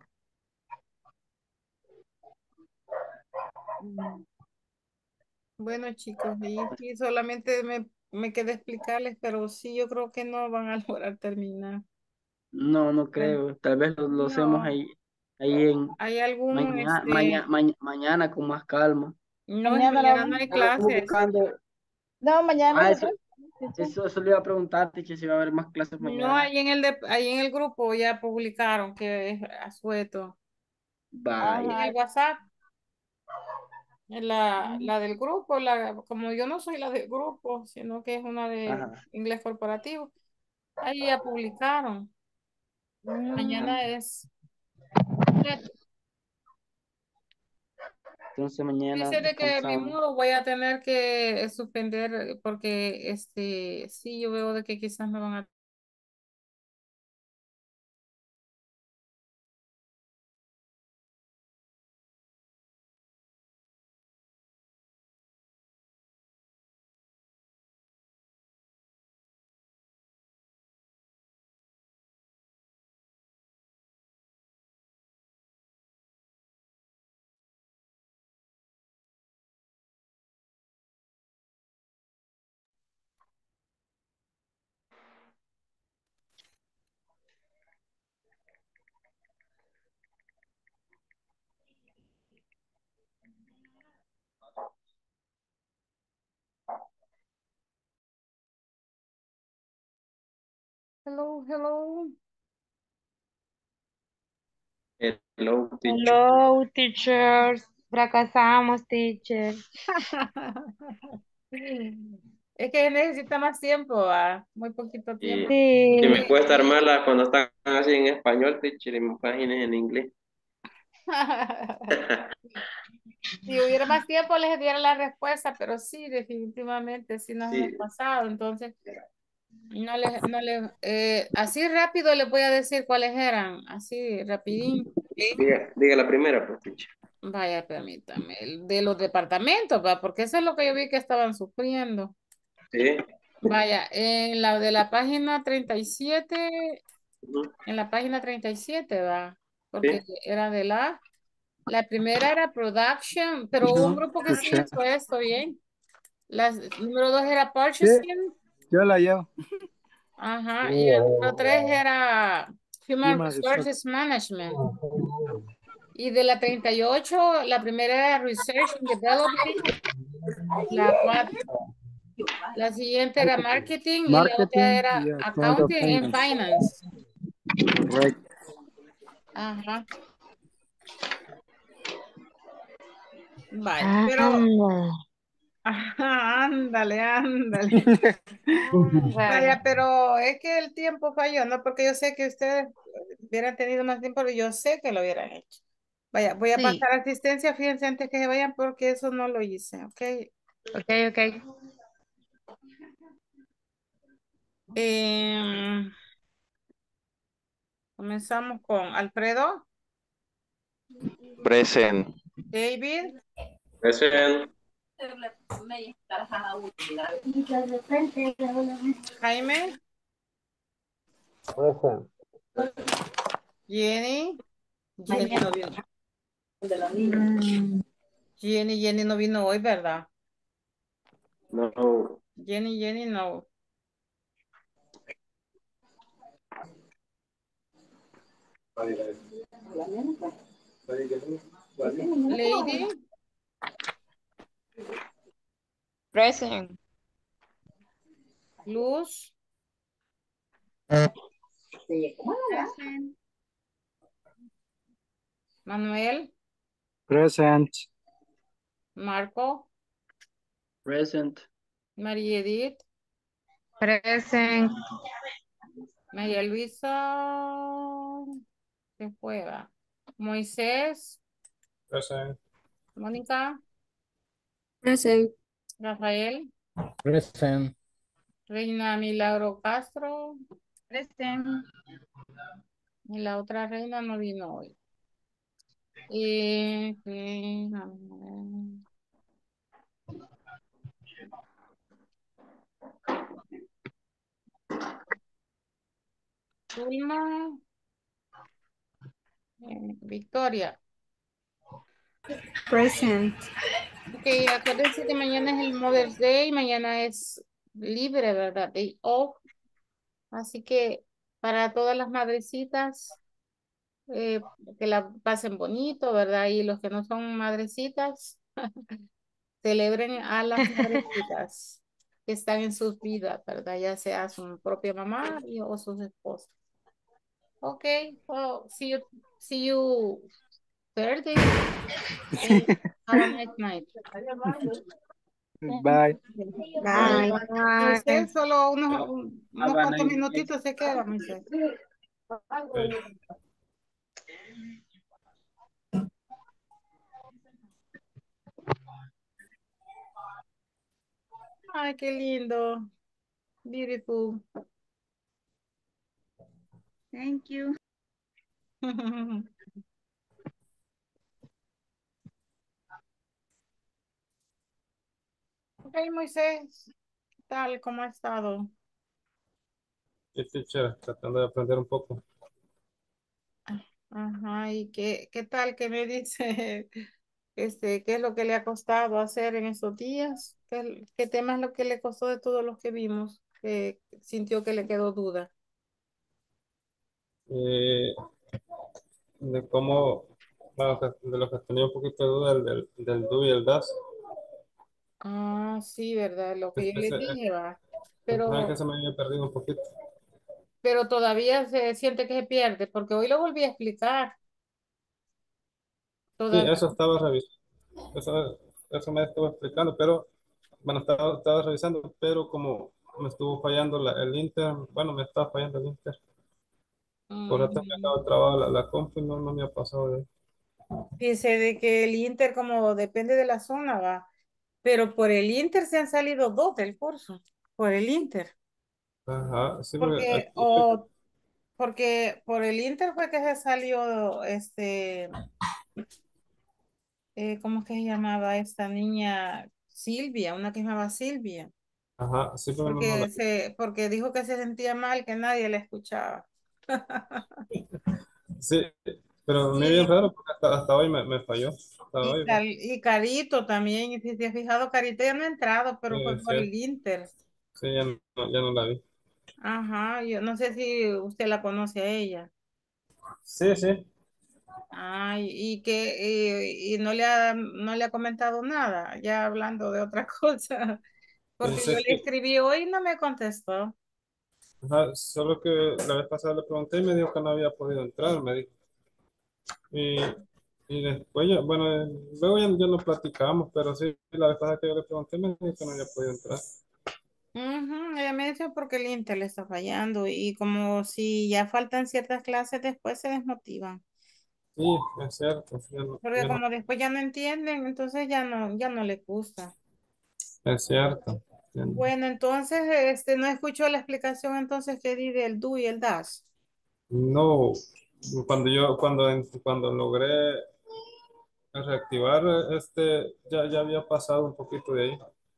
Bueno, chicos, y sí, solamente me queda explicarles, pero sí, yo creo que no van a lograr terminar. No, no Bueno, creo. Tal vez lo hacemos no, ahí en hay algún, mañana con más calma. no, es Mañana no mañana no vamos. hay Estamos clases. buscando. No, mañana Ah, se eso, trata. teacher. Eso le iba a preguntar, teacher, si va a haber más clases No, mañana. ahí en el grupo ya publicaron que es asueto. En Vaya. el WhatsApp. La del grupo, como yo no soy la del grupo, sino que es una de Ajá. inglés corporativo, ahí ya publicaron. Mañana es. Entonces mañana Dice de que mi descansamos. modo voy a tener que suspender porque sí, yo veo de que quizás me van a. Hello, hello. Hello, teacher. Hello, teachers. Fracasamos, teacher. Es que necesita más tiempo, muy poquito Y, tiempo. y Sí. me cuesta armarla cuando están así en español, teacher, y me páginas en inglés. Si hubiera más tiempo les diera la respuesta, pero sí, definitivamente sí nos hemos Sí, pasado. Entonces, así rápido les voy a decir cuáles eran, así rapidín. diga la primera, pues, teacher. Vaya, permítame, el de los departamentos, va, porque eso es lo que yo vi que estaban sufriendo. Sí. Vaya, en la de la página 37, Ujú. en la página 37 va, porque Sí. era de la primera era production, pero hubo un No, grupo que sí teacher. hizo esto bien. Número 2 era Sí, purchasing, yo la llevo. ajá, y el número 3 era human Human Resource. resources management. Y de la 38 la primera era research and development, la, la siguiente era marketing y la otra Marketing y era account of accounting and finance. finance. Correcto. Ajá, vaya, pero Anda. ajá, ándale, ándale. Anda. Vaya, pero es que el tiempo falló, ¿no? Porque yo sé que ustedes hubieran tenido más tiempo, pero yo sé que lo hubieran hecho. Vaya, voy a Sí. pasar asistencia, fíjense antes que se vayan porque eso no lo hice, ¿ok? Ok, ok. Em, comenzamos con Alfredo, Present. David, Present. Jaime, Present. Jenny, Jenny no vino, Mm, Jenny no vino hoy, ¿verdad? No. Jenny no. Lady, Present. Luz, Present. Manuel, Present. Marco, Present. María Edith, Present. María Luisa, se fue, va. Moisés, Present. Mónica, Present. Rafael, Present. Reina Milagro Castro, Present. y la otra reina no vino hoy. Vamos a ver. Zulma, Victoria. Present. Ok, acuérdense que mañana es el Mother's Day, mañana es libre, ¿verdad? Day off. Así que para todas las madrecitas, que la pasen bonito, ¿verdad? Y los que no son madrecitas, celebren a las madrecitas. que están en sus vidas, ¿verdad? Ya sea su propia mamá o sus esposas. Ok, well, see you Thursday. Have a nice night. Bye. Bye. Bye. Moisés, solo unos Have a cuantos nice night. minutitos se queda, Moisés. Ay, qué lindo. Beautiful. Thank you. Ok, Moisés, ¿qué tal? ¿Cómo ha estado? Sí, teacher, tratando de aprender un poco. Ajá, ¿y qué tal que me dice, qué es lo que le ha costado hacer en esos días? ¿Qué tema es lo que le costó de todos los que vimos? Que sintió que le quedó duda. Eh, de cómo, bueno, de lo que tenía un poquito de duda, del do y el das. Ah, sí, ¿verdad? Lo que yo le Ese, dije, va. que Pero, se me había perdido un poquito. pero todavía se siente que se pierde, porque hoy lo volví a explicar. Sí, Todavía. eso estaba revisando. Eso me estuvo explicando, pero bueno, estaba revisando, pero como me estuvo fallando el Inter, bueno, me estaba fallando el Inter. Por rato me Mm, estaba trabada la compu y no me ha pasado de ahí. Fíjese de que el Inter como depende de la zona, va. Pero por el Inter se han salido dos del curso. Por el Inter. Ajá, sí, porque Porque, aquí, o, porque por el Inter fue que se salió, ¿cómo es que se llamaba esta niña? Silvia, una que se llamaba Silvia. ajá, sí, pero no la. Porque dijo que se sentía mal, que nadie la escuchaba. Sí, pero me bien Sí, raro porque hasta hoy me falló. Hasta hoy, güey. y Carito también, y si te has fijado, Carito ya no ha entrado, pero fue Es por el cierto. Inter. Sí, ya no la vi. Ajá, yo no sé si usted la conoce a ella. Sí, sí. Ay, y no le ha comentado nada, ya hablando de otra cosa, porque yo Dice le que, escribí hoy y no me contestó. ajá, solo que la vez pasada le pregunté y me dijo que no había podido entrar, me dijo. Y, y después, bueno, luego ya lo platicamos, pero sí, la vez pasada que yo le pregunté me dijo que no había podido entrar. Ujú, ella me dice porque el Inter le está fallando y como si ya faltan ciertas clases después se desmotivan, Sí, es cierto, porque como después ya no entienden, entonces ya no le gusta. es cierto. Bueno, entonces, no escuchó la explicación entonces que di del do y el das. No, cuando logré reactivar ya había pasado un poquito de ahí.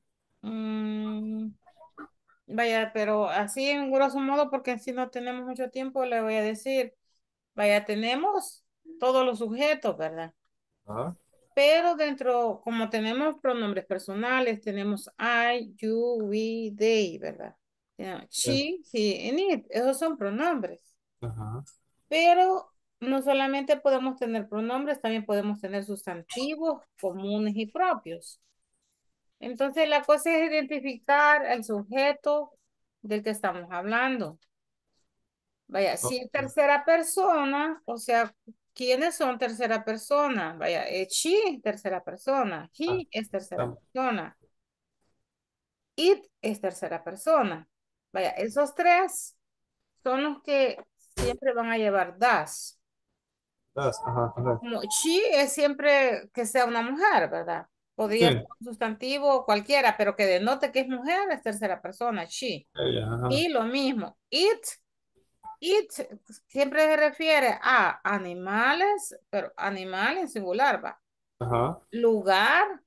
Mm, Vaya, pero así en grosso modo, porque si no tenemos mucho tiempo, le voy a decir, vaya, tenemos todos los sujetos, ¿verdad? Ajá, Pero dentro, como tenemos pronombres personales, tenemos I, you, we, they, ¿verdad? sí, She, he, and it, esos son pronombres. ajá, Pero no solamente podemos tener pronombres, también podemos tener sustantivos comunes y propios. Entonces, la cosa es identificar al sujeto del que estamos hablando. Vaya, si es ok, tercera persona, o sea, ¿quiénes son tercera persona? Vaya, she es tercera persona, ah, he es tercera estamos, persona, it es tercera persona. Vaya, esos tres son los que siempre van a llevar das. ajá, correcto. Como she es siempre que sea una mujer, ¿verdad? Sí, Podría ser un sustantivo cualquiera, pero que denote que es mujer es tercera persona, she. ella, ajá, Y lo mismo, it siempre se refiere a animales, pero animal en singular, va. ajá, Lugar,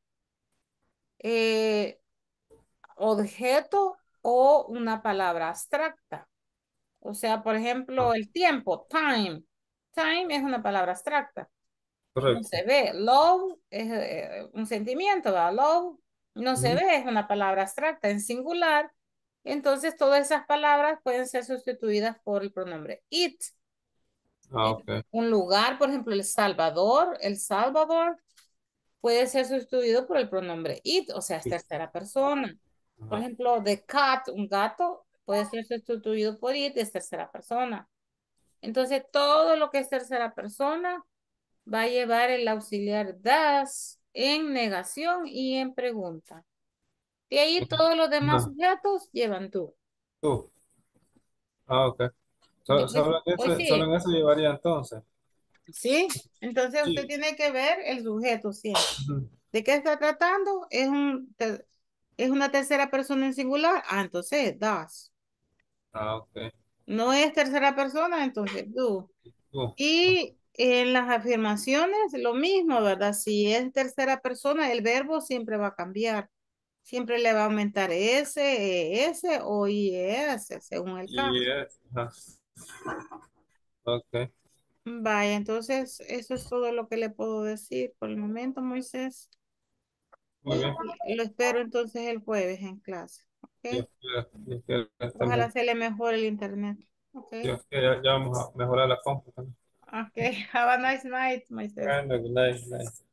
eh, objeto o una palabra abstracta. O sea, por ejemplo, ajá, el tiempo, time. Time es una palabra abstracta. No correcto. se ve. Love es un sentimiento, ¿verdad? Love no se Ujú, ve, es una palabra abstracta en singular. Entonces, todas esas palabras pueden ser sustituidas por el pronombre it. ah, ok, Un lugar, por ejemplo, El Salvador puede ser sustituido por el pronombre it, o sea, es tercera persona. Por Ajá. ejemplo, the cat, un gato, puede ser sustituido por it, es tercera persona. Entonces, todo lo que es tercera persona va a llevar el auxiliar das en negación y en pregunta. De ahí todos los demás Ajá. sujetos llevan tú. Tú. Ah, ok. Después, Solo hoy solo sí, en eso llevaría entonces. sí. Entonces usted Sí. tiene que ver el sujeto siempre. Ujú. ¿De qué está tratando? Es una tercera persona en singular. Ah, entonces das. Ah, ok. No es tercera persona, entonces do. Tú. Y en las afirmaciones, lo mismo, ¿verdad? Si es tercera persona, el verbo siempre va a cambiar. Siempre le va a aumentar S o IES, según el caso. Yes. Ajá. Ok. Vaya, entonces eso es todo lo que le puedo decir por el momento, Moisés. Muy bien. Y lo espero entonces el jueves en clase. ¿Ok? Dios quiera que Ojalá estemos. se le mejore el internet. ¿Ok? Dios quiera, ya vamos a mejorar la compu también. Ok. Have a nice night, Moisés. Bueno, good night, good night.